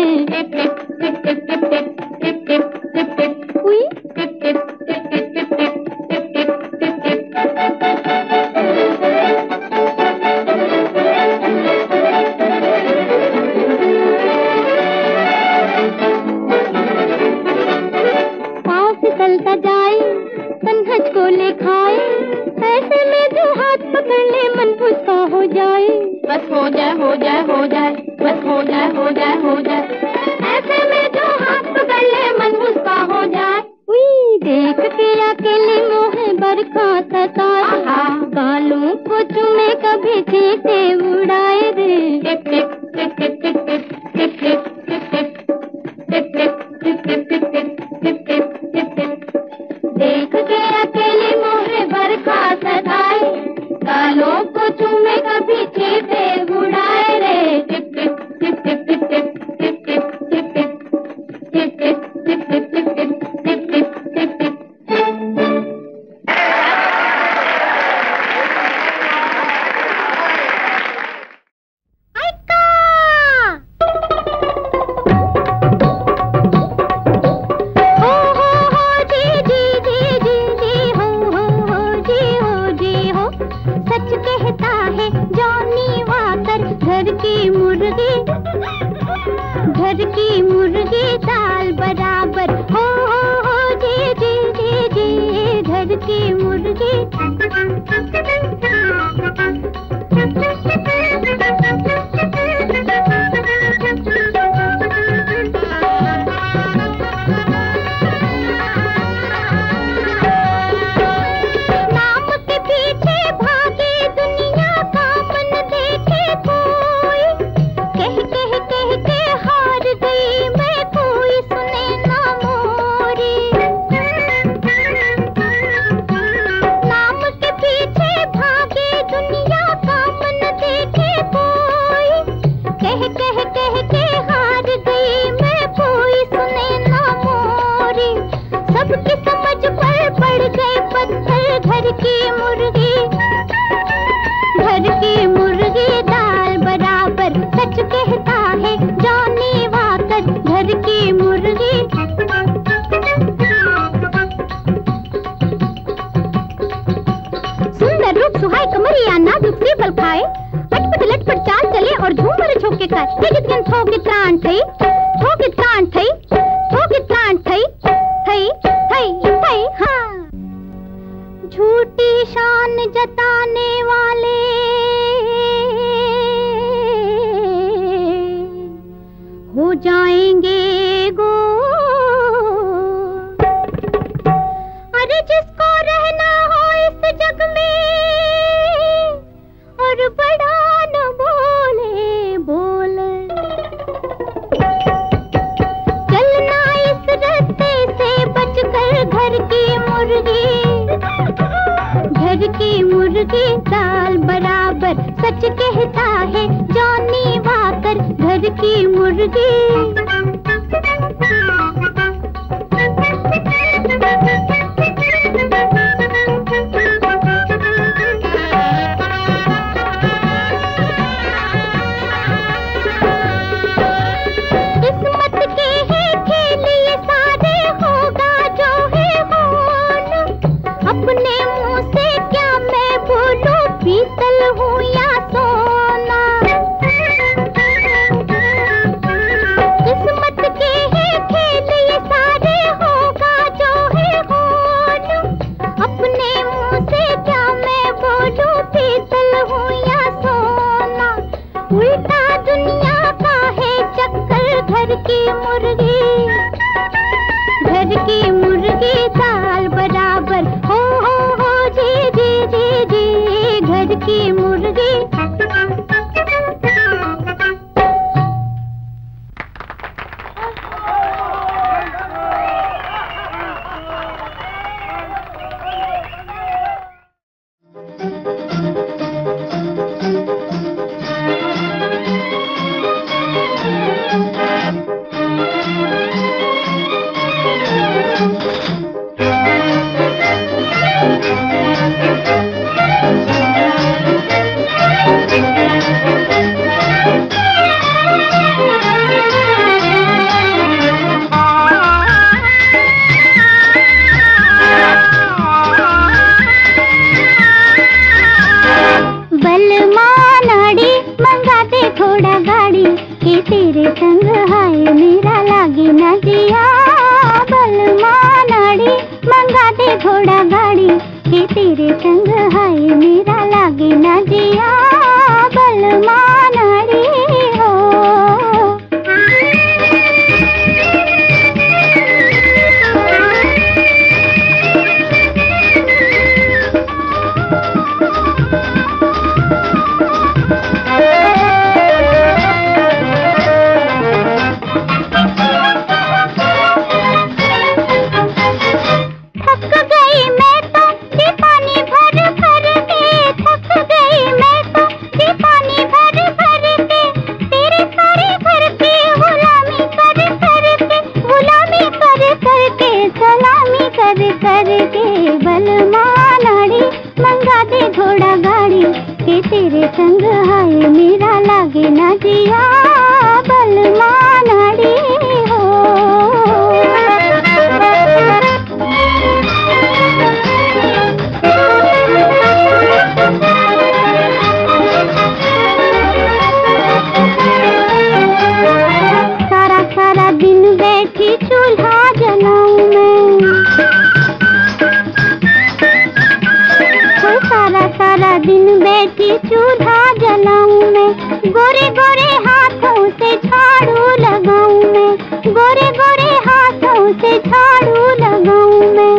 बराबर, हो हो हो जी जी जी जी घर की मुर्गी। नाम के पीछे भागे दुनिया का मन देखे कोई, कह कह कह के हार गई मैं कोई सुने ना मोरी। नाम के पीछे भागे दुनिया का मन देखे कोई, कह कह कह के हार गई मैं कोई सुने ना मोरी। सबकी समझ पर पड़ गए पत्थर घर की मुर्गी, घर की मुर्गी दाल बराबर सच कहता है जॉनी वाकर घर की मुर्गी। सुंदर रूप सुहाए कमरिया नाजुक सी बल खाए, अटपट लटपट चाल चले और झूमर झोंके खाए। तेगित गन थोगित त्राण थई, थोगित त्राण थई, थोगित त्राण थई, थई थई थई। हाँ, झूठी शान जताने वाले हो जाएंगे गो। अरे जिसको रहना हो इस जग में और बड़ा न बोले बोल, चलना इस रास्ते से बचकर घर की मुर्गी, घर की मुर्गी दाल बराबर सच कहता है जॉनी वाकर घर की मुर्गी। किस्मत के है खेल ये सारे होगा जो है होना, अपने मुंह से क्या मैं बोलूं पीतल हूँ या सोना। किस्मत के है खेल ये सारे होगा जो है होना, अपने मुंह से क्या मैं बोलूं पीतल हूँ या सोना। उल्टा दुनिया का है चक्कर घर की मुर्गी, घर की मुर्गी दाल बराबर, हो हो हो जी जी जी जी घर की मुर्गी। तेरे संग हाय मेरा लागे न जिया, बलमा नाड़ी मंगा दे घोड़ा गाड़ी के तेरे संग हाय मेरा लागे न जिया, बलमा नाड़ी हो। तेरे संग हाय मेरा लागे ना जिया, बलमा नाड़ी हो। सारा सारा दिन बैठी चूल्हा जलाऊं मैं। सारा सारा दिन बैठी चूल्हा जलाऊं मैं, गोरे गोरे हाथों से झाड़ू लगाऊं मैं, गोरे गोरे हाथों से झाड़ू लगाऊं मैं।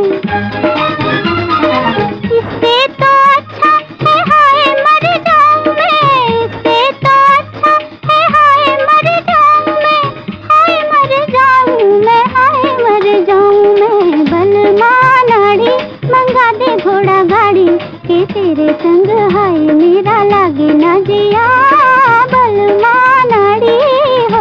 इससे तो अच्छा है हाय मर जाऊं मैं, इससे तो अच्छा है हाय मर जाऊं मैं, हाय मर जाऊं मैं, हाय मर जाऊं मैं। बलमा नाड़ी मंगा दे घोड़ा गाड़ी के तेरे संग हाय मेरा लागे ना जिया। बलमा नाड़ी हो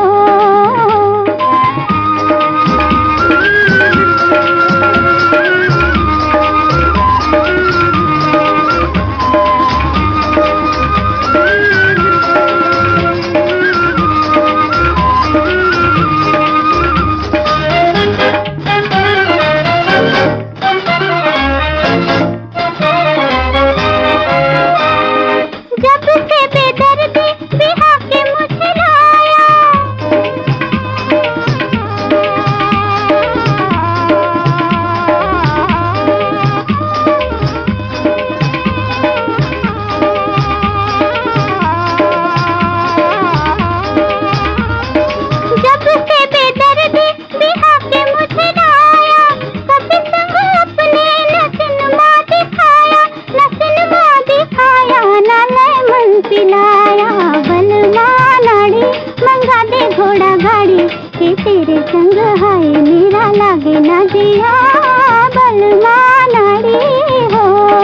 पिलाया। बलमा नाड़ी मंगा दे घोड़ा गाड़ी के तेरे संग हाय मेरा लागे ना जिया। बलमा नाड़ी हो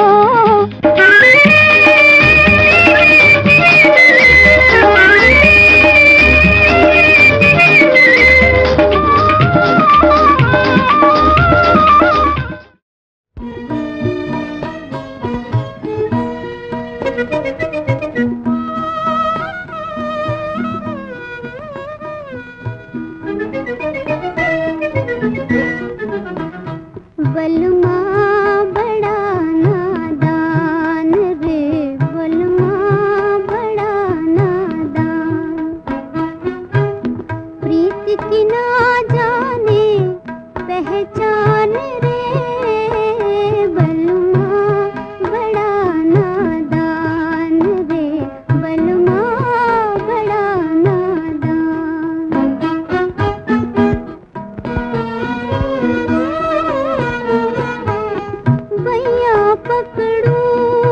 बलमा बड़ा नादान रे, बलमा बड़ा नादान। प्रीत की ना जाने पहचान रे, बलमा बड़ा नादान रे, बलमा बड़ा नादान। भैया पकड़ूं,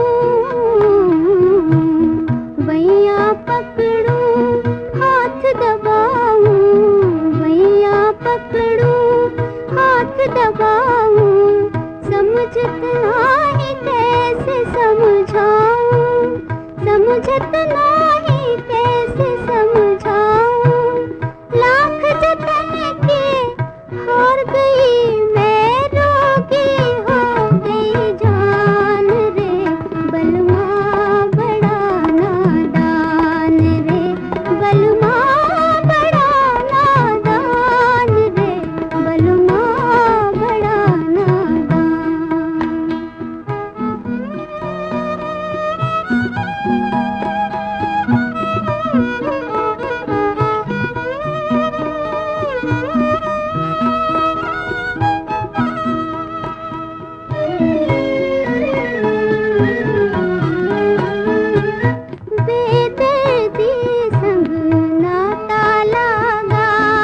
भैया पकड़ूं, हाथ दबाऊं, भैया पकड़ूं, हाथ दबाऊं। समझत नहीं कैसे समझाऊं, समझत नहीं कैसे समझाऊं। लाख जतन के हार गई मैं, रोगी हो गई जान रे। बलमा बड़ा नादान रे, बलमा बड़ा नादान रे, बलमा बड़ा नादान। बेदर्दी संग नाता लगा,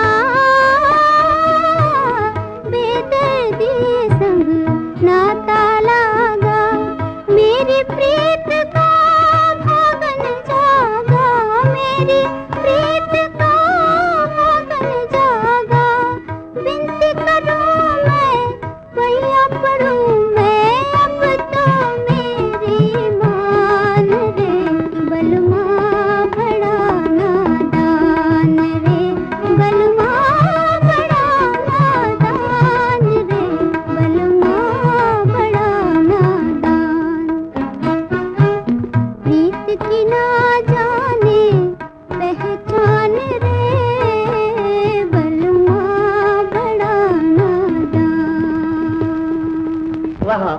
बेदर्दी संग नाता लगा। मेरी प्रीत का भागन जागा, मेरी प्रीत का भागन जागा। बिनती करूं मैं, भैया पढ़ूं मैं, अब तो मेरी मान रे। बलमा बड़ा नादान रे, बलमा बड़ा नादान रे, बलमा बड़ा नादान। प्रीत की ना जाने पहचान रे, बलमा बड़ा नादान। वाह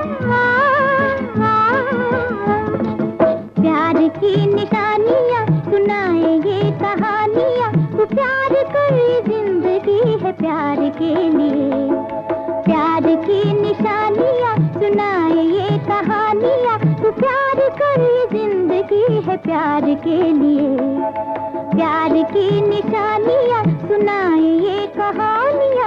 प्यार की निशानियाँ सुनाए ये कहानियाँ, तू प्यार कर ये जिंदगी है प्यार के लिए। प्यार की निशानियाँ सुनाए ये कहानियाँ, तू प्यार कर ये जिंदगी है प्यार के लिए। प्यार की निशानियाँ सुनाए ये कहानियाँ।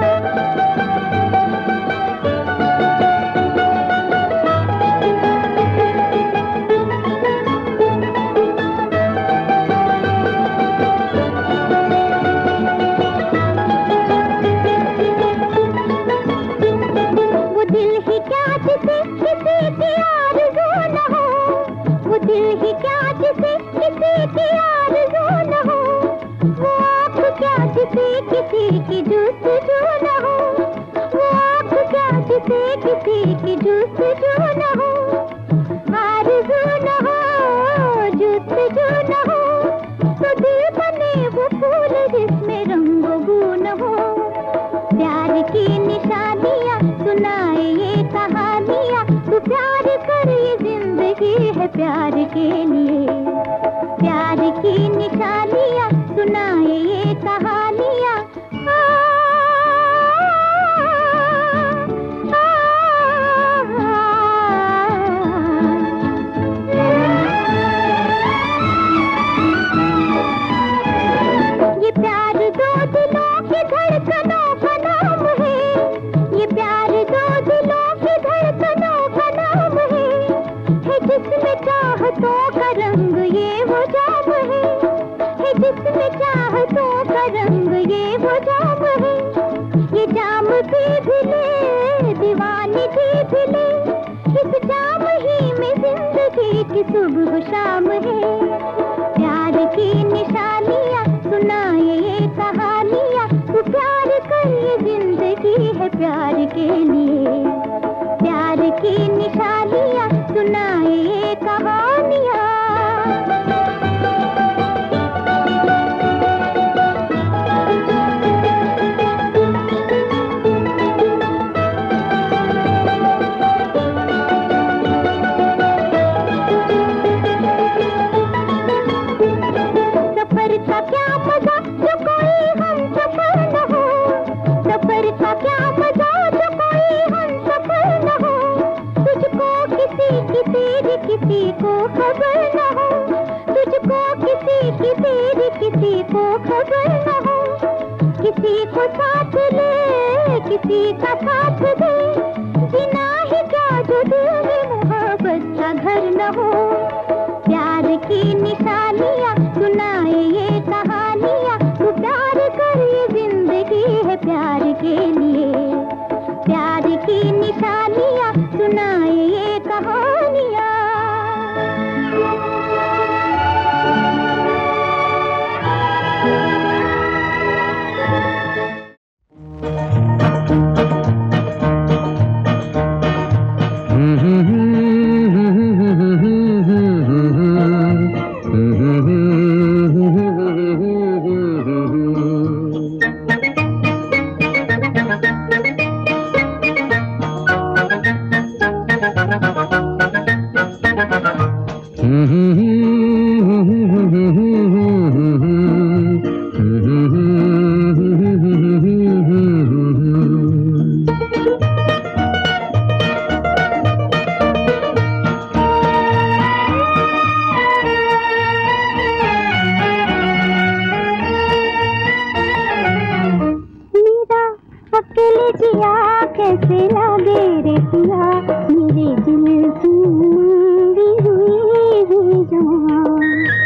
किसी की जुस्तजू न हो, वो आँख क्या जिसे किसी की जुस्तजू न हो, आरज़ू न हो, जुस्तजू न हो, तो दिल बने वो फूल जिसमें रंगो बू न हो। प्यार की निशानियाँ सुनाए ये कहानियाँ, तू प्यार कर ये जिंदगी है प्यार के लिए। प्यार की निशानियाँ सुनाए ये कहानियाँ। ये प्यार दो दिलों की धड़कनों का नाम है, ये प्यार दो दिलों की धड़कनों का नाम है, है जिसमें चाहतों का रंग ये वो जाम है, है जिसमें चाहतों का रंग ये वो जाम है। ये जाम भी भिले दीवानगी भिले, इस जाम ही में जिंदगी की सुबह शाम है। प्यार की निशानियाँ सुनाए ये कहानियाँ, तू प्यार कर ये जिंदगी है प्यार के लिए। प्यार की निशानियाँ सुनाए ये कहानियाँ। सफर का क्या मजा जो कोई हम सफर न हो, सफर का क्या मजा जो कोई हम सफर न हो, तुझको किसी की तेरी किसी को खबर न हो, तुझको किसी की तेरी किसी को खबर न हो। किसी को साथ ले किसी का साथ दे, बिना ही क्या जो दिल में मोहब्बत का घर न हो। प्यार की निशानियाँ सुनाए ये कहानियाँ, तू प्यार कर ये जिंदगी है प्यार के लिए। प्यार की निशानियाँ सुनाए ये कहानियाँ। कैसे लगे रे पिया, मेरे दिल की मंगी हुई हुई जवां।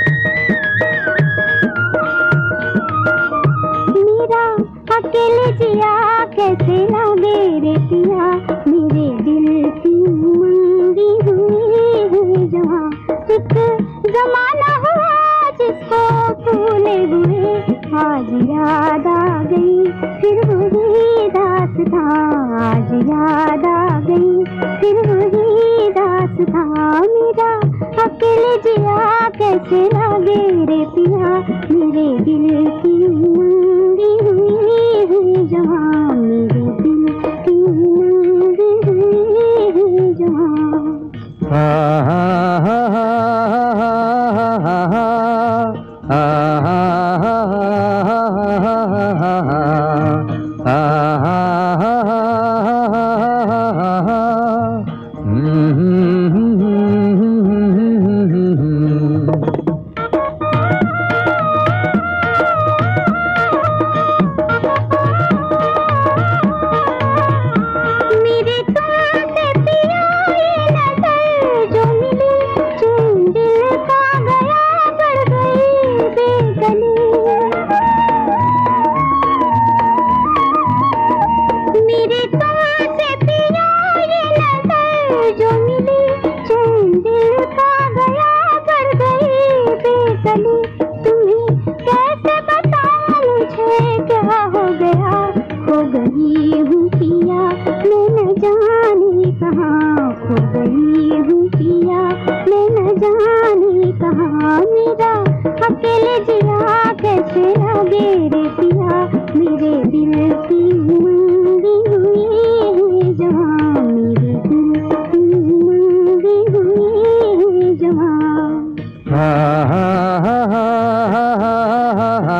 मेरा अकेले जिया कैसे लगे रे पिया, मेरे दिल की मंगी हुई हुई जवां। एक जमाना हुआ जिसको भूले हुए, आज याद आ गई फिर वही दास्तां। आज याद आ गई फिर वही दास्तां। मेरा अकेले जिया कैसे लगे रे पिया, मेरे दिल की मंगी हुई हुई जवां। मेरे दिल की मंगी हुई हुई जवां। हा हा हा हा हा हा। गली, तुम्हें कैसे बताऊं मुझे क्या हो गया। खो गई हूँ पिया मैं न जाने कहाँ, खो गई हूँ पिया मैं न जाने कहाँ। मेरा अकेले जिया कैसे लगे रे पिया, मेरे दिल की उमंगी हुई है जवां, मेरे दिल की उमंगी हुई है जवां। हा हा हा हा हा हा हा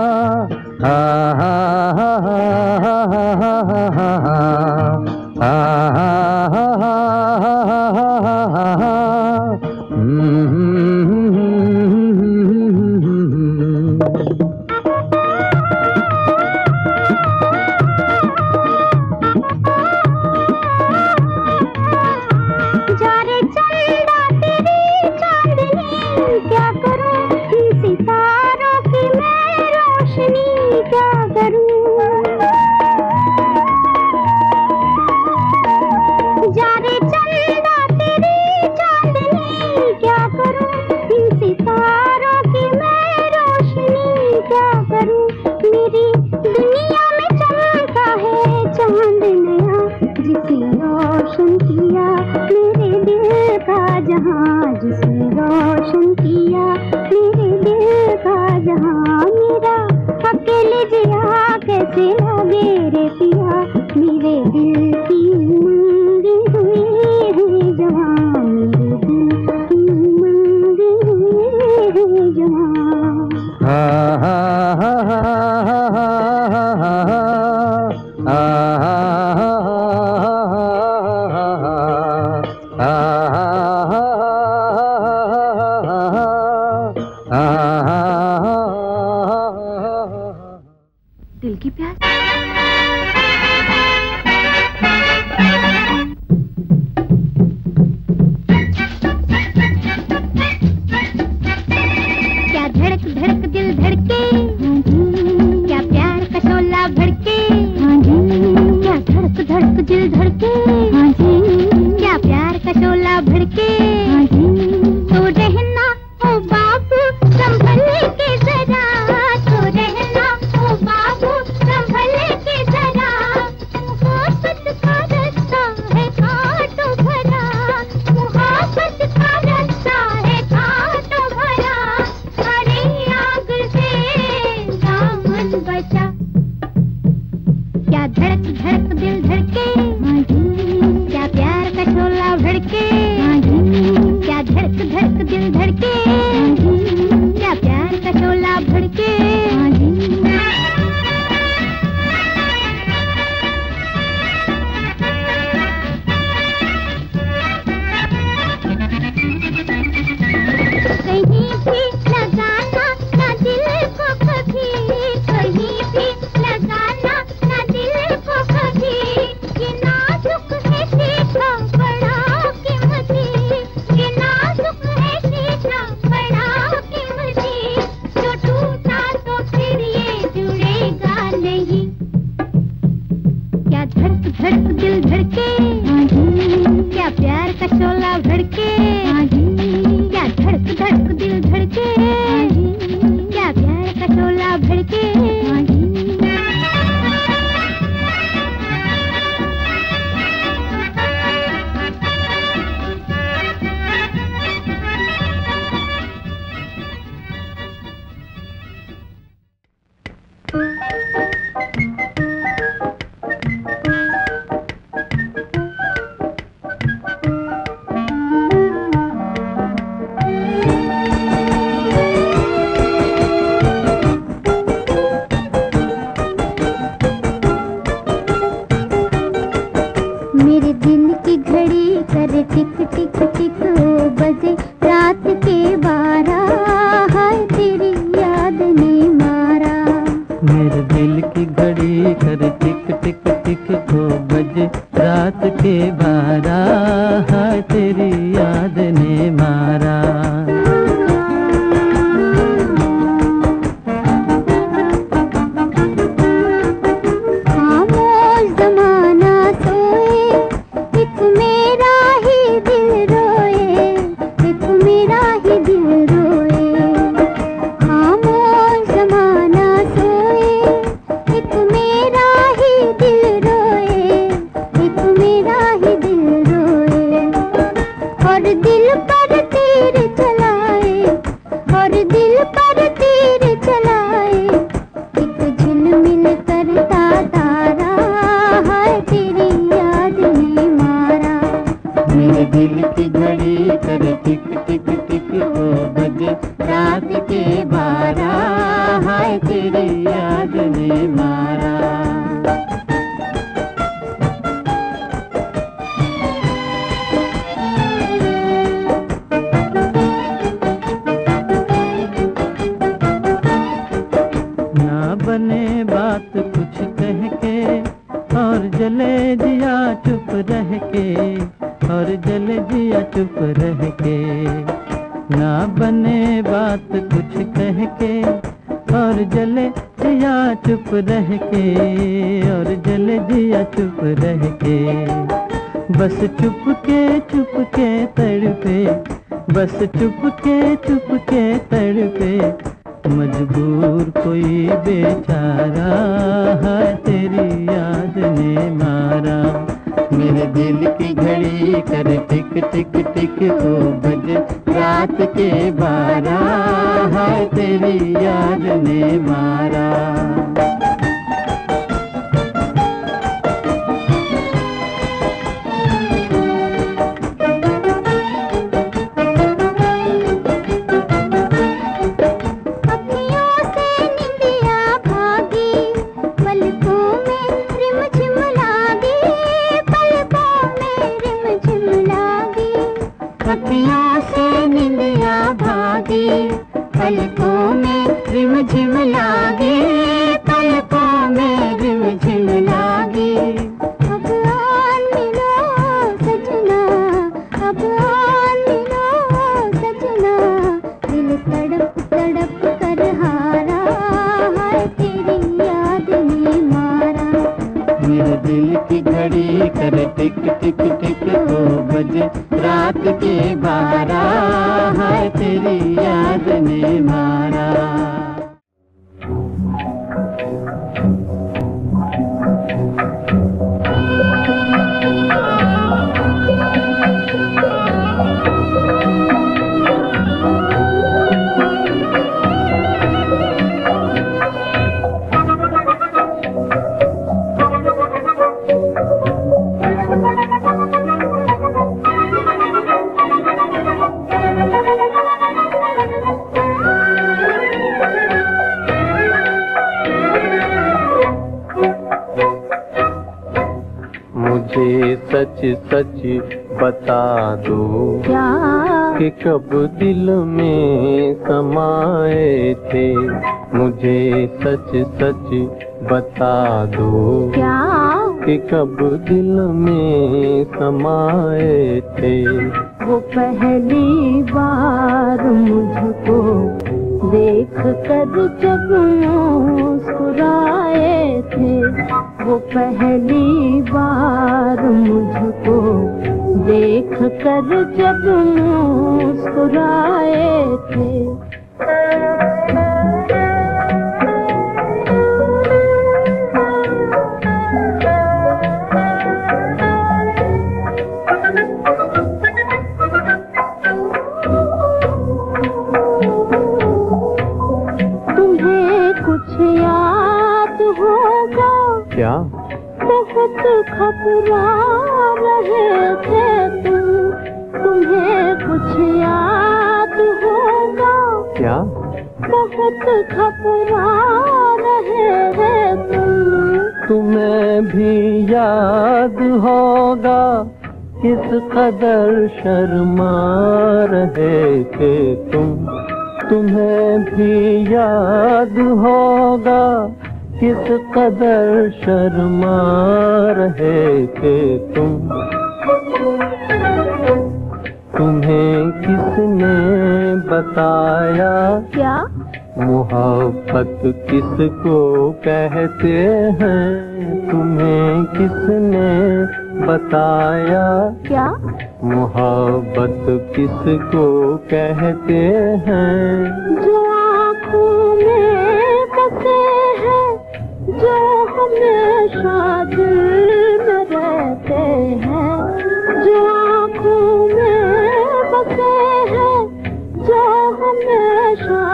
दिल की प्यास। क्या धड़क धड़क दिल धड़के, क्या प्यार का शोला भड़के, क्या धड़क धड़क दिल धड़के, क्या प्यार का शोला भड़के। तो रहना ओ बाबू संभल के जरा, तो रहना ओ बाबू संभल के जरा। मोहब्बत का रास्ता है कांटों भरा, मोहब्बत का रास्ता है कांटों भरा। अरे आग से दामन बचा। क्या धड़क धड़क दिल धड़के, क्या प्यार का शोला भड़के, क्या धड़क धड़क दिल धड़के, क्या प्यार का शोला भड़के। कहीं भी लगाना ना दिल को कभी, कहीं भी लगाना ना दिल को कभी। ये नाजुक है शीशा बड़ा कीमती, ये नाजुक है शीशा बड़ा कीमती। जो टूटा तो फिर ये जुड़ेगा नहीं। क्या धड़क धड़क दिल धड़के, क्या प्यार का शोला भड़के, क्या धड़क धड़क दिल धड़के, क्या प्यार का शोला भड़के। और दिल पर तीर चलाए, एक झिलमिल करता तारा, हाय तेरी याद ने मारा। मेरे दिल की घड़ी करे टिक टिक टिक, वो बजे रात के बारह, हाय तेरी याद ने मारा। ना बने बात कुछ कह के, और जले जिया चुप रह के, और जले जिया चुप रह के। ना बने बात कुछ कह के, और जले जिया चुप रह के, और जले जिया चुप रह के। बस चुप के चुप के तड़पे, बस चुप के चुप के तड़पे, मजबूर कोई बेचारा, है तेरी याद ने मारा। मेरे दिल की घड़ी करे टिक टिक टिक, वो बजे रात के बारह, है तेरी याद ने मारा। अखियों से निंदिया भागी, पलकों में रिम झिम लागी, पलकों में रिम झिम लागी। अब आन मिलो सजना, अब आन मिलो सजना, दिल तड़प तड़प कर हारा, हाय तेरी याद ने मारा। मेरे दिल की घड़ी करे टिक टिक टिक, वो बजे रात के बारह, है तेरी याद ने मारा। मुझे सच सच बता दो क्या कि कब दिल में समाए थे। मुझे सच सच बता दो क्या कि कब दिल में समाए थे। वो पहली बार मुझको देख कर जब मुस्कुराए थे, वो पहली बार मुझको देख कर जब मुस्कुराए थे। क्या बहुत घबरा रहे थे तुम, तुम्हें कुछ याद होगा। क्या बहुत घबरा रहे हैं तुम, तुम्हें भी याद होगा किस कदर शर्मा रहे थे तुम। तुम्हें भी याद होगा किस कदर शर्मा रहे थे तुम। तुम्हें किसने बताया क्या मोहब्बत किसको कहते हैं। तुम्हें किसने बताया क्या मोहब्बत किसको कहते हैं। जो आँखों में बसे हैं, जो हमेशा दिल में रहते हैं। जो आँखों में बसे हैं, जो हमेशा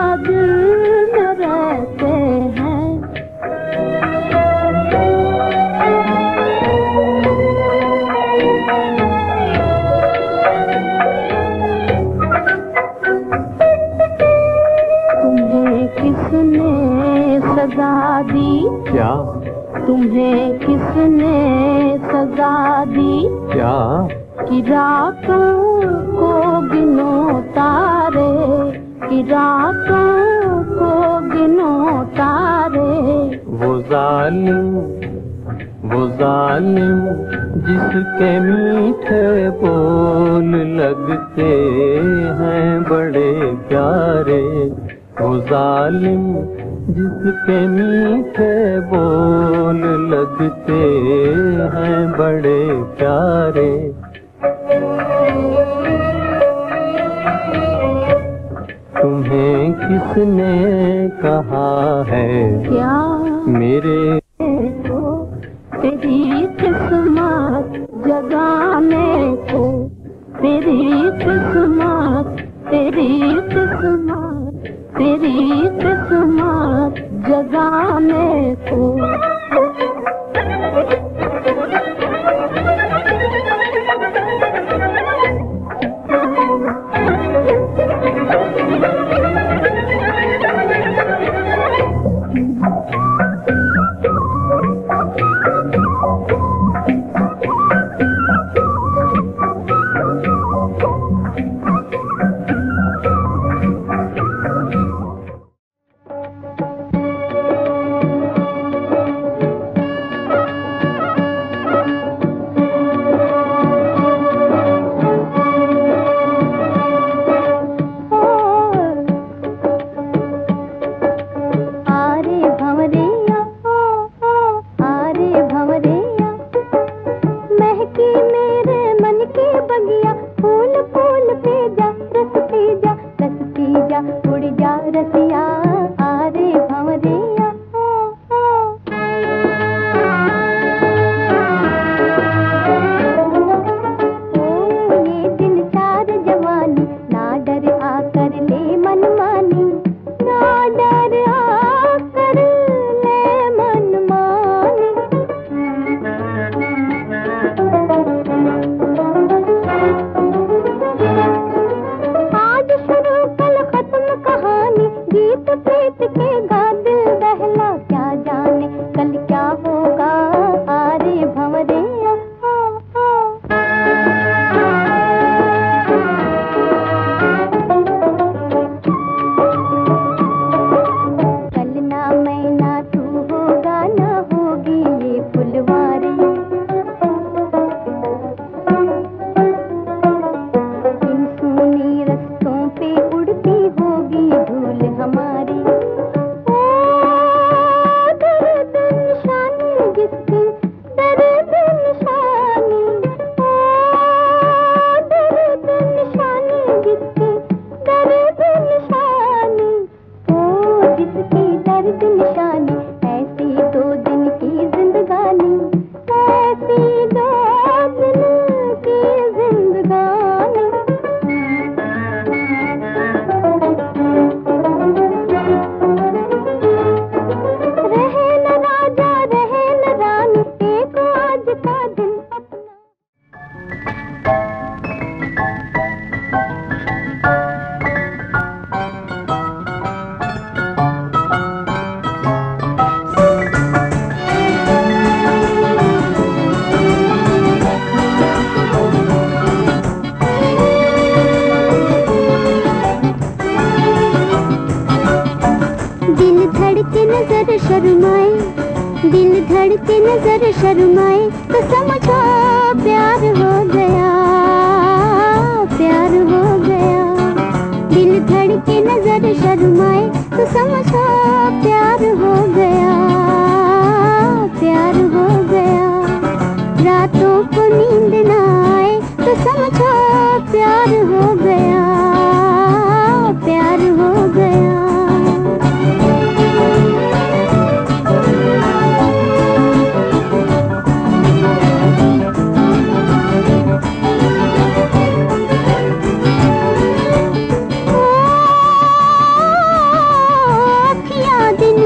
किसने सजा दी? क्या? तुम्हें किसने सजा दी? क्या? कि रातों को गिनो तारे, कि रातों को गिनो तारे। वो जालिम, वो जालिम जिसके मीठे बोल लगते हैं बड़े प्यारे। वो जालिम जिसके मीठे बोल लगते हैं बड़े प्यारे। तुम्हें किसने कहा है क्या मेरे को तेरी किस्मत जगाने को? तेरी किस्मत, तेरी किस्मत, तेरी किस्मत जगाने को। शर्माए तो समझो प्यार हो गया, प्यार हो गया। दिल धड़के नजर शर्माए तो समझो प्यार हो गया, प्यार हो गया। रातों को नींद ना आए तो समझो प्यार हो गया, प्यार हो गया। दिन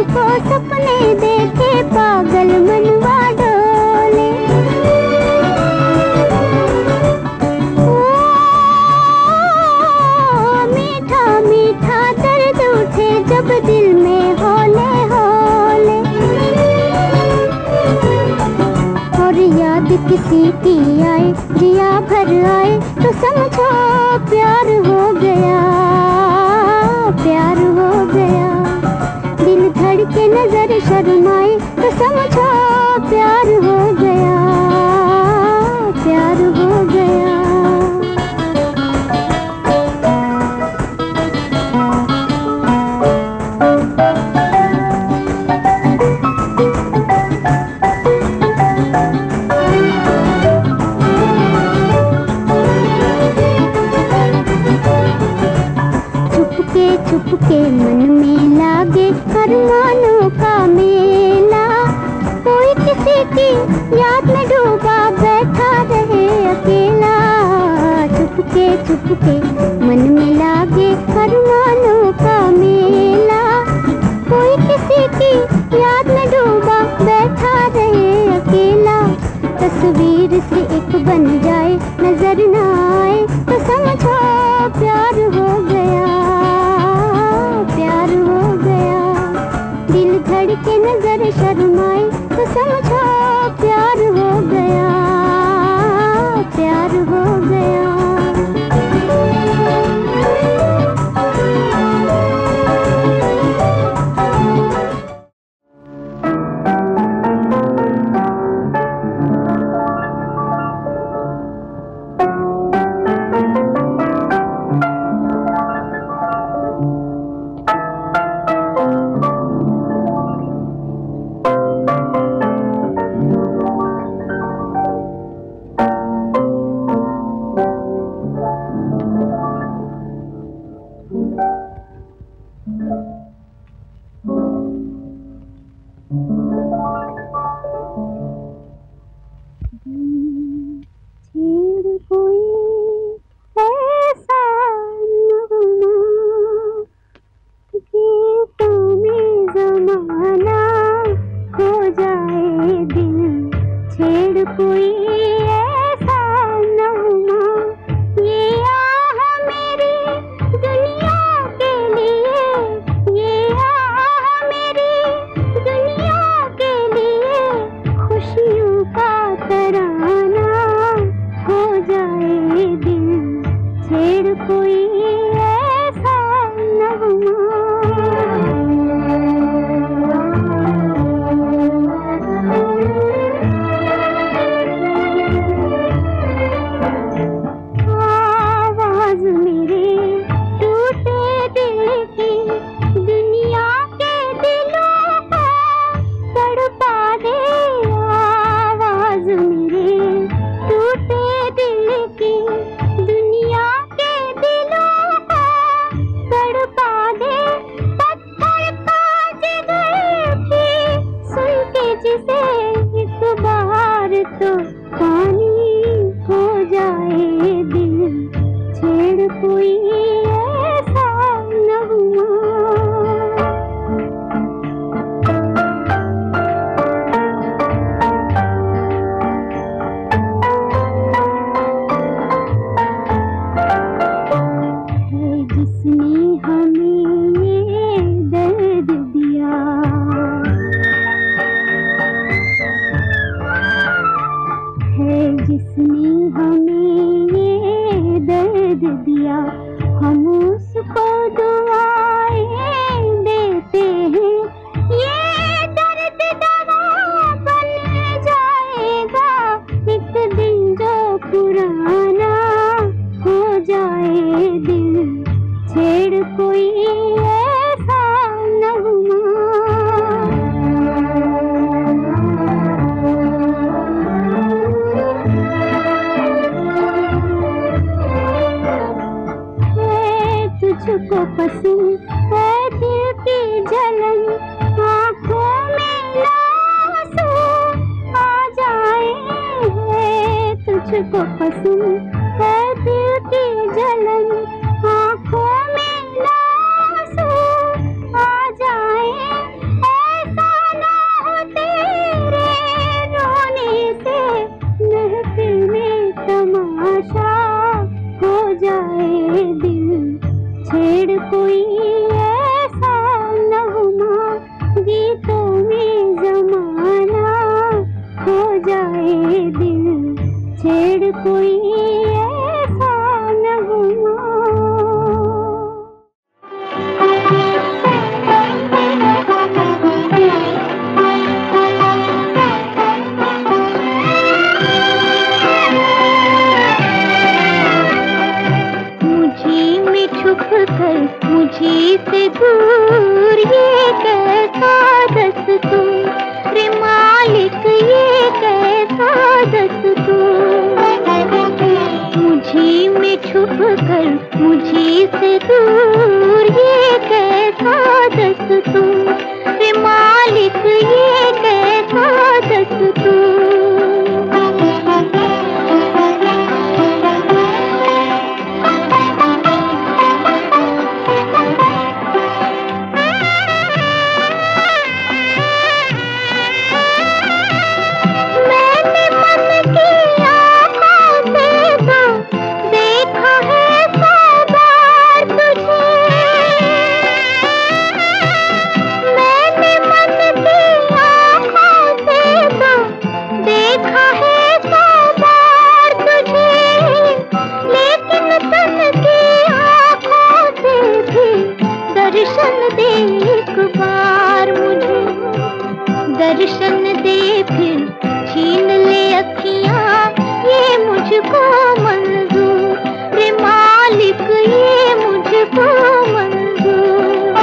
किसी की आए जिया भर आए तो समझो प्यार हो गया, प्यार हो गया। दिल धड़के नजर शर्माए तो समझो प्यार हो गया, प्यार हो गया। छुपके मन में लागे अरमानों का मेला, कोई किसी की याद में डूबा बैठा रहे अकेला। छुपके छुपके मन में लागे अरमानों का मेला, कोई किसी की याद में डूबा बैठा रहे अकेला। तस्वीर से एक बन जाए नजर न आए तो समझो प्यार हो गया, प्यार हो गया। दिल धड़के नजर शर्माए तो समझो प्यार हो गया, प्यार हो गया। दूर, ये कैसा दस्तूर, रे मालिक ये कैसा दस्तूर। मुझी में छुप कर मुझी से दूर, ये कैसा दस्तूर, रे मालिक ये कैसा दस्तूर। दर्शन दे फिर छीन ले अखियाँ, ये मुझको मंजूर, रे मालिक ये मुझको मंजूर।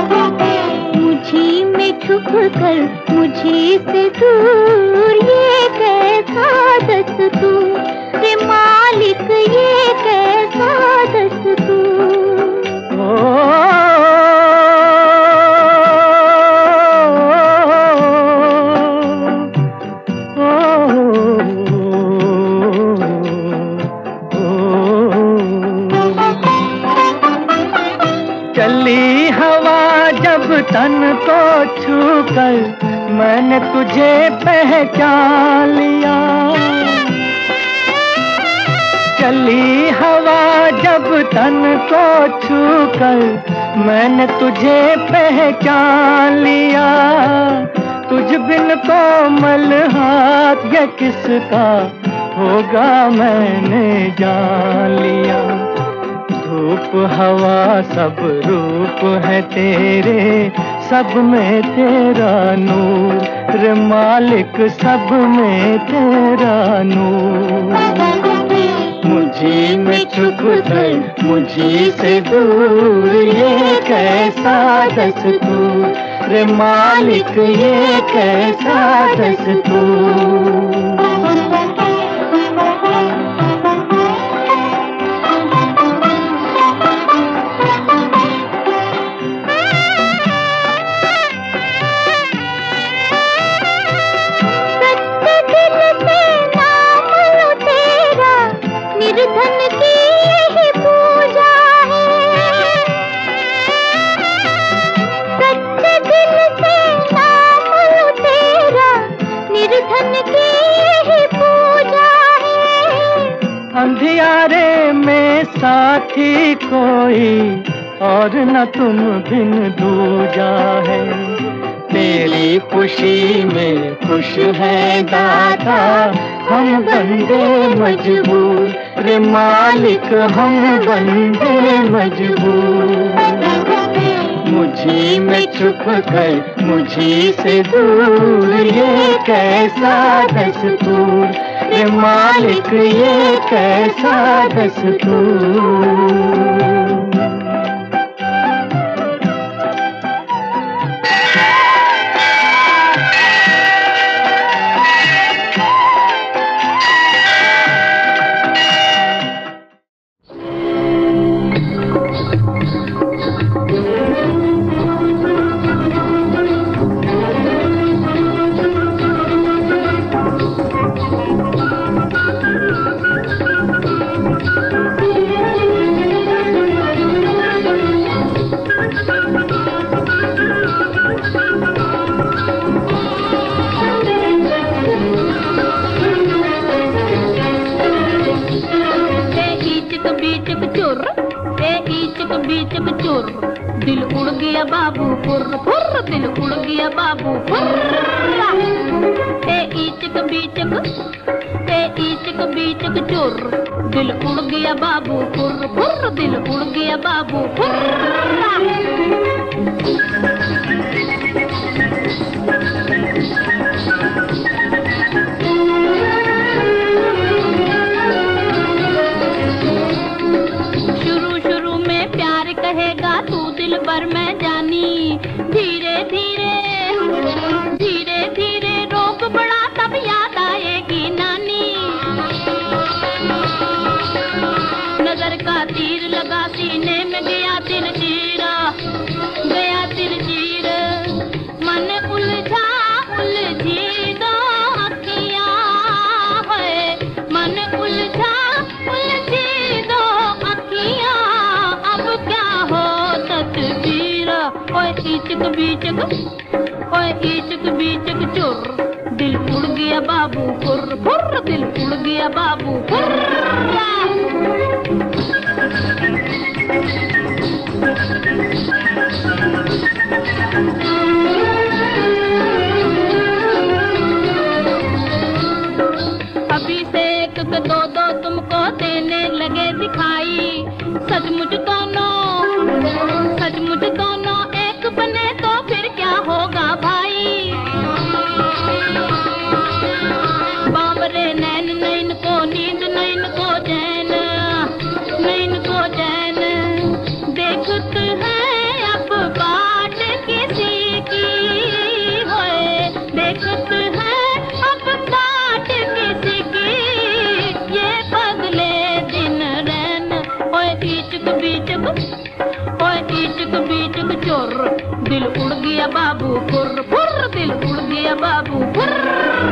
मुझी में छुप कर मुझी से दूर, ये कैसा दस्तूर, रे मालिक ये कैसा दस्तूर। चली हवा जब तन को छूकर मैंने तुझे पहचान लिया, चली हवा जब तन को छूकर मैंने तुझे पहचान लिया। तुझ बिन कोमल हाथ ये किसका होगा मैंने जान लिया। धूप हवा सब रूप है तेरे, सब में तेरा नूर, रे मालिक सब में तेरा नूर। मुझी में छुप कर मुझी से दूर, ये कैसा दस्तूर, रे मालिक ये कैसा दस्तूर। निर्धन की यही पूजा है, सच्चे दिल से नाम लो तेरा, निर्धन की यही पूजा है। अंधियारे में साथी कोई और न तुम बिन दूजा है, तेरी खुशी में खुश है दाता, हम बंदे मजबूर, रे मालिक हम बंदे मजबूर। मुझी में छुप कर मुझी से दूर, ये कैसा दस्तूर, रे मालिक ये कैसा दस्तूर। दिल उड़ गया बाबू फुर्र फुर्र, दिल उड़ गया बाबू फुर्र। ए ईचक बीचक ए ईचक बीचक चोर, दिल उड़ गया बाबू फुर्र फुर्र, दिल उड़ गया बाबू फुर्र। शुरू शुरू में प्यार कहेगा तू दिल भर में जानी जवानी। धीरे धीरे धीरे धीरे रोग बड़ा तब याद आएगी नानी। नजर का तीर लगा सीने में गया तिल चीरा, गया तिल चीर। मन उलझा उलझी दो अखियां है, मन उलझा उलझी दो अखियां। अब क्या हो तस्वीर, ओए इचक बीचक, ओए इचक बीचक चुर। दिल उड़ गया बाबू फुर फुर, दिल उड़ गया बाबू फुर। अभिषेक के दो दो तुमको देने लगे दिखाई। सचमुच दोनों, सचमुच दोनों एक बने तो फिर क्या होगा भाई। बाबरे नैन नैन को नींद, नैन को चैन, नैन को चैन। देखते हैं अब बाट किसी की होए, देखते हैं अब बाट किसी की। ये पगले दिन रैन, ओए इचक बीचक, ओए इचक बीचक चोर। दिल उड़ गया बाबू फुर फुर, दिल उड़ गया बाबू फुर।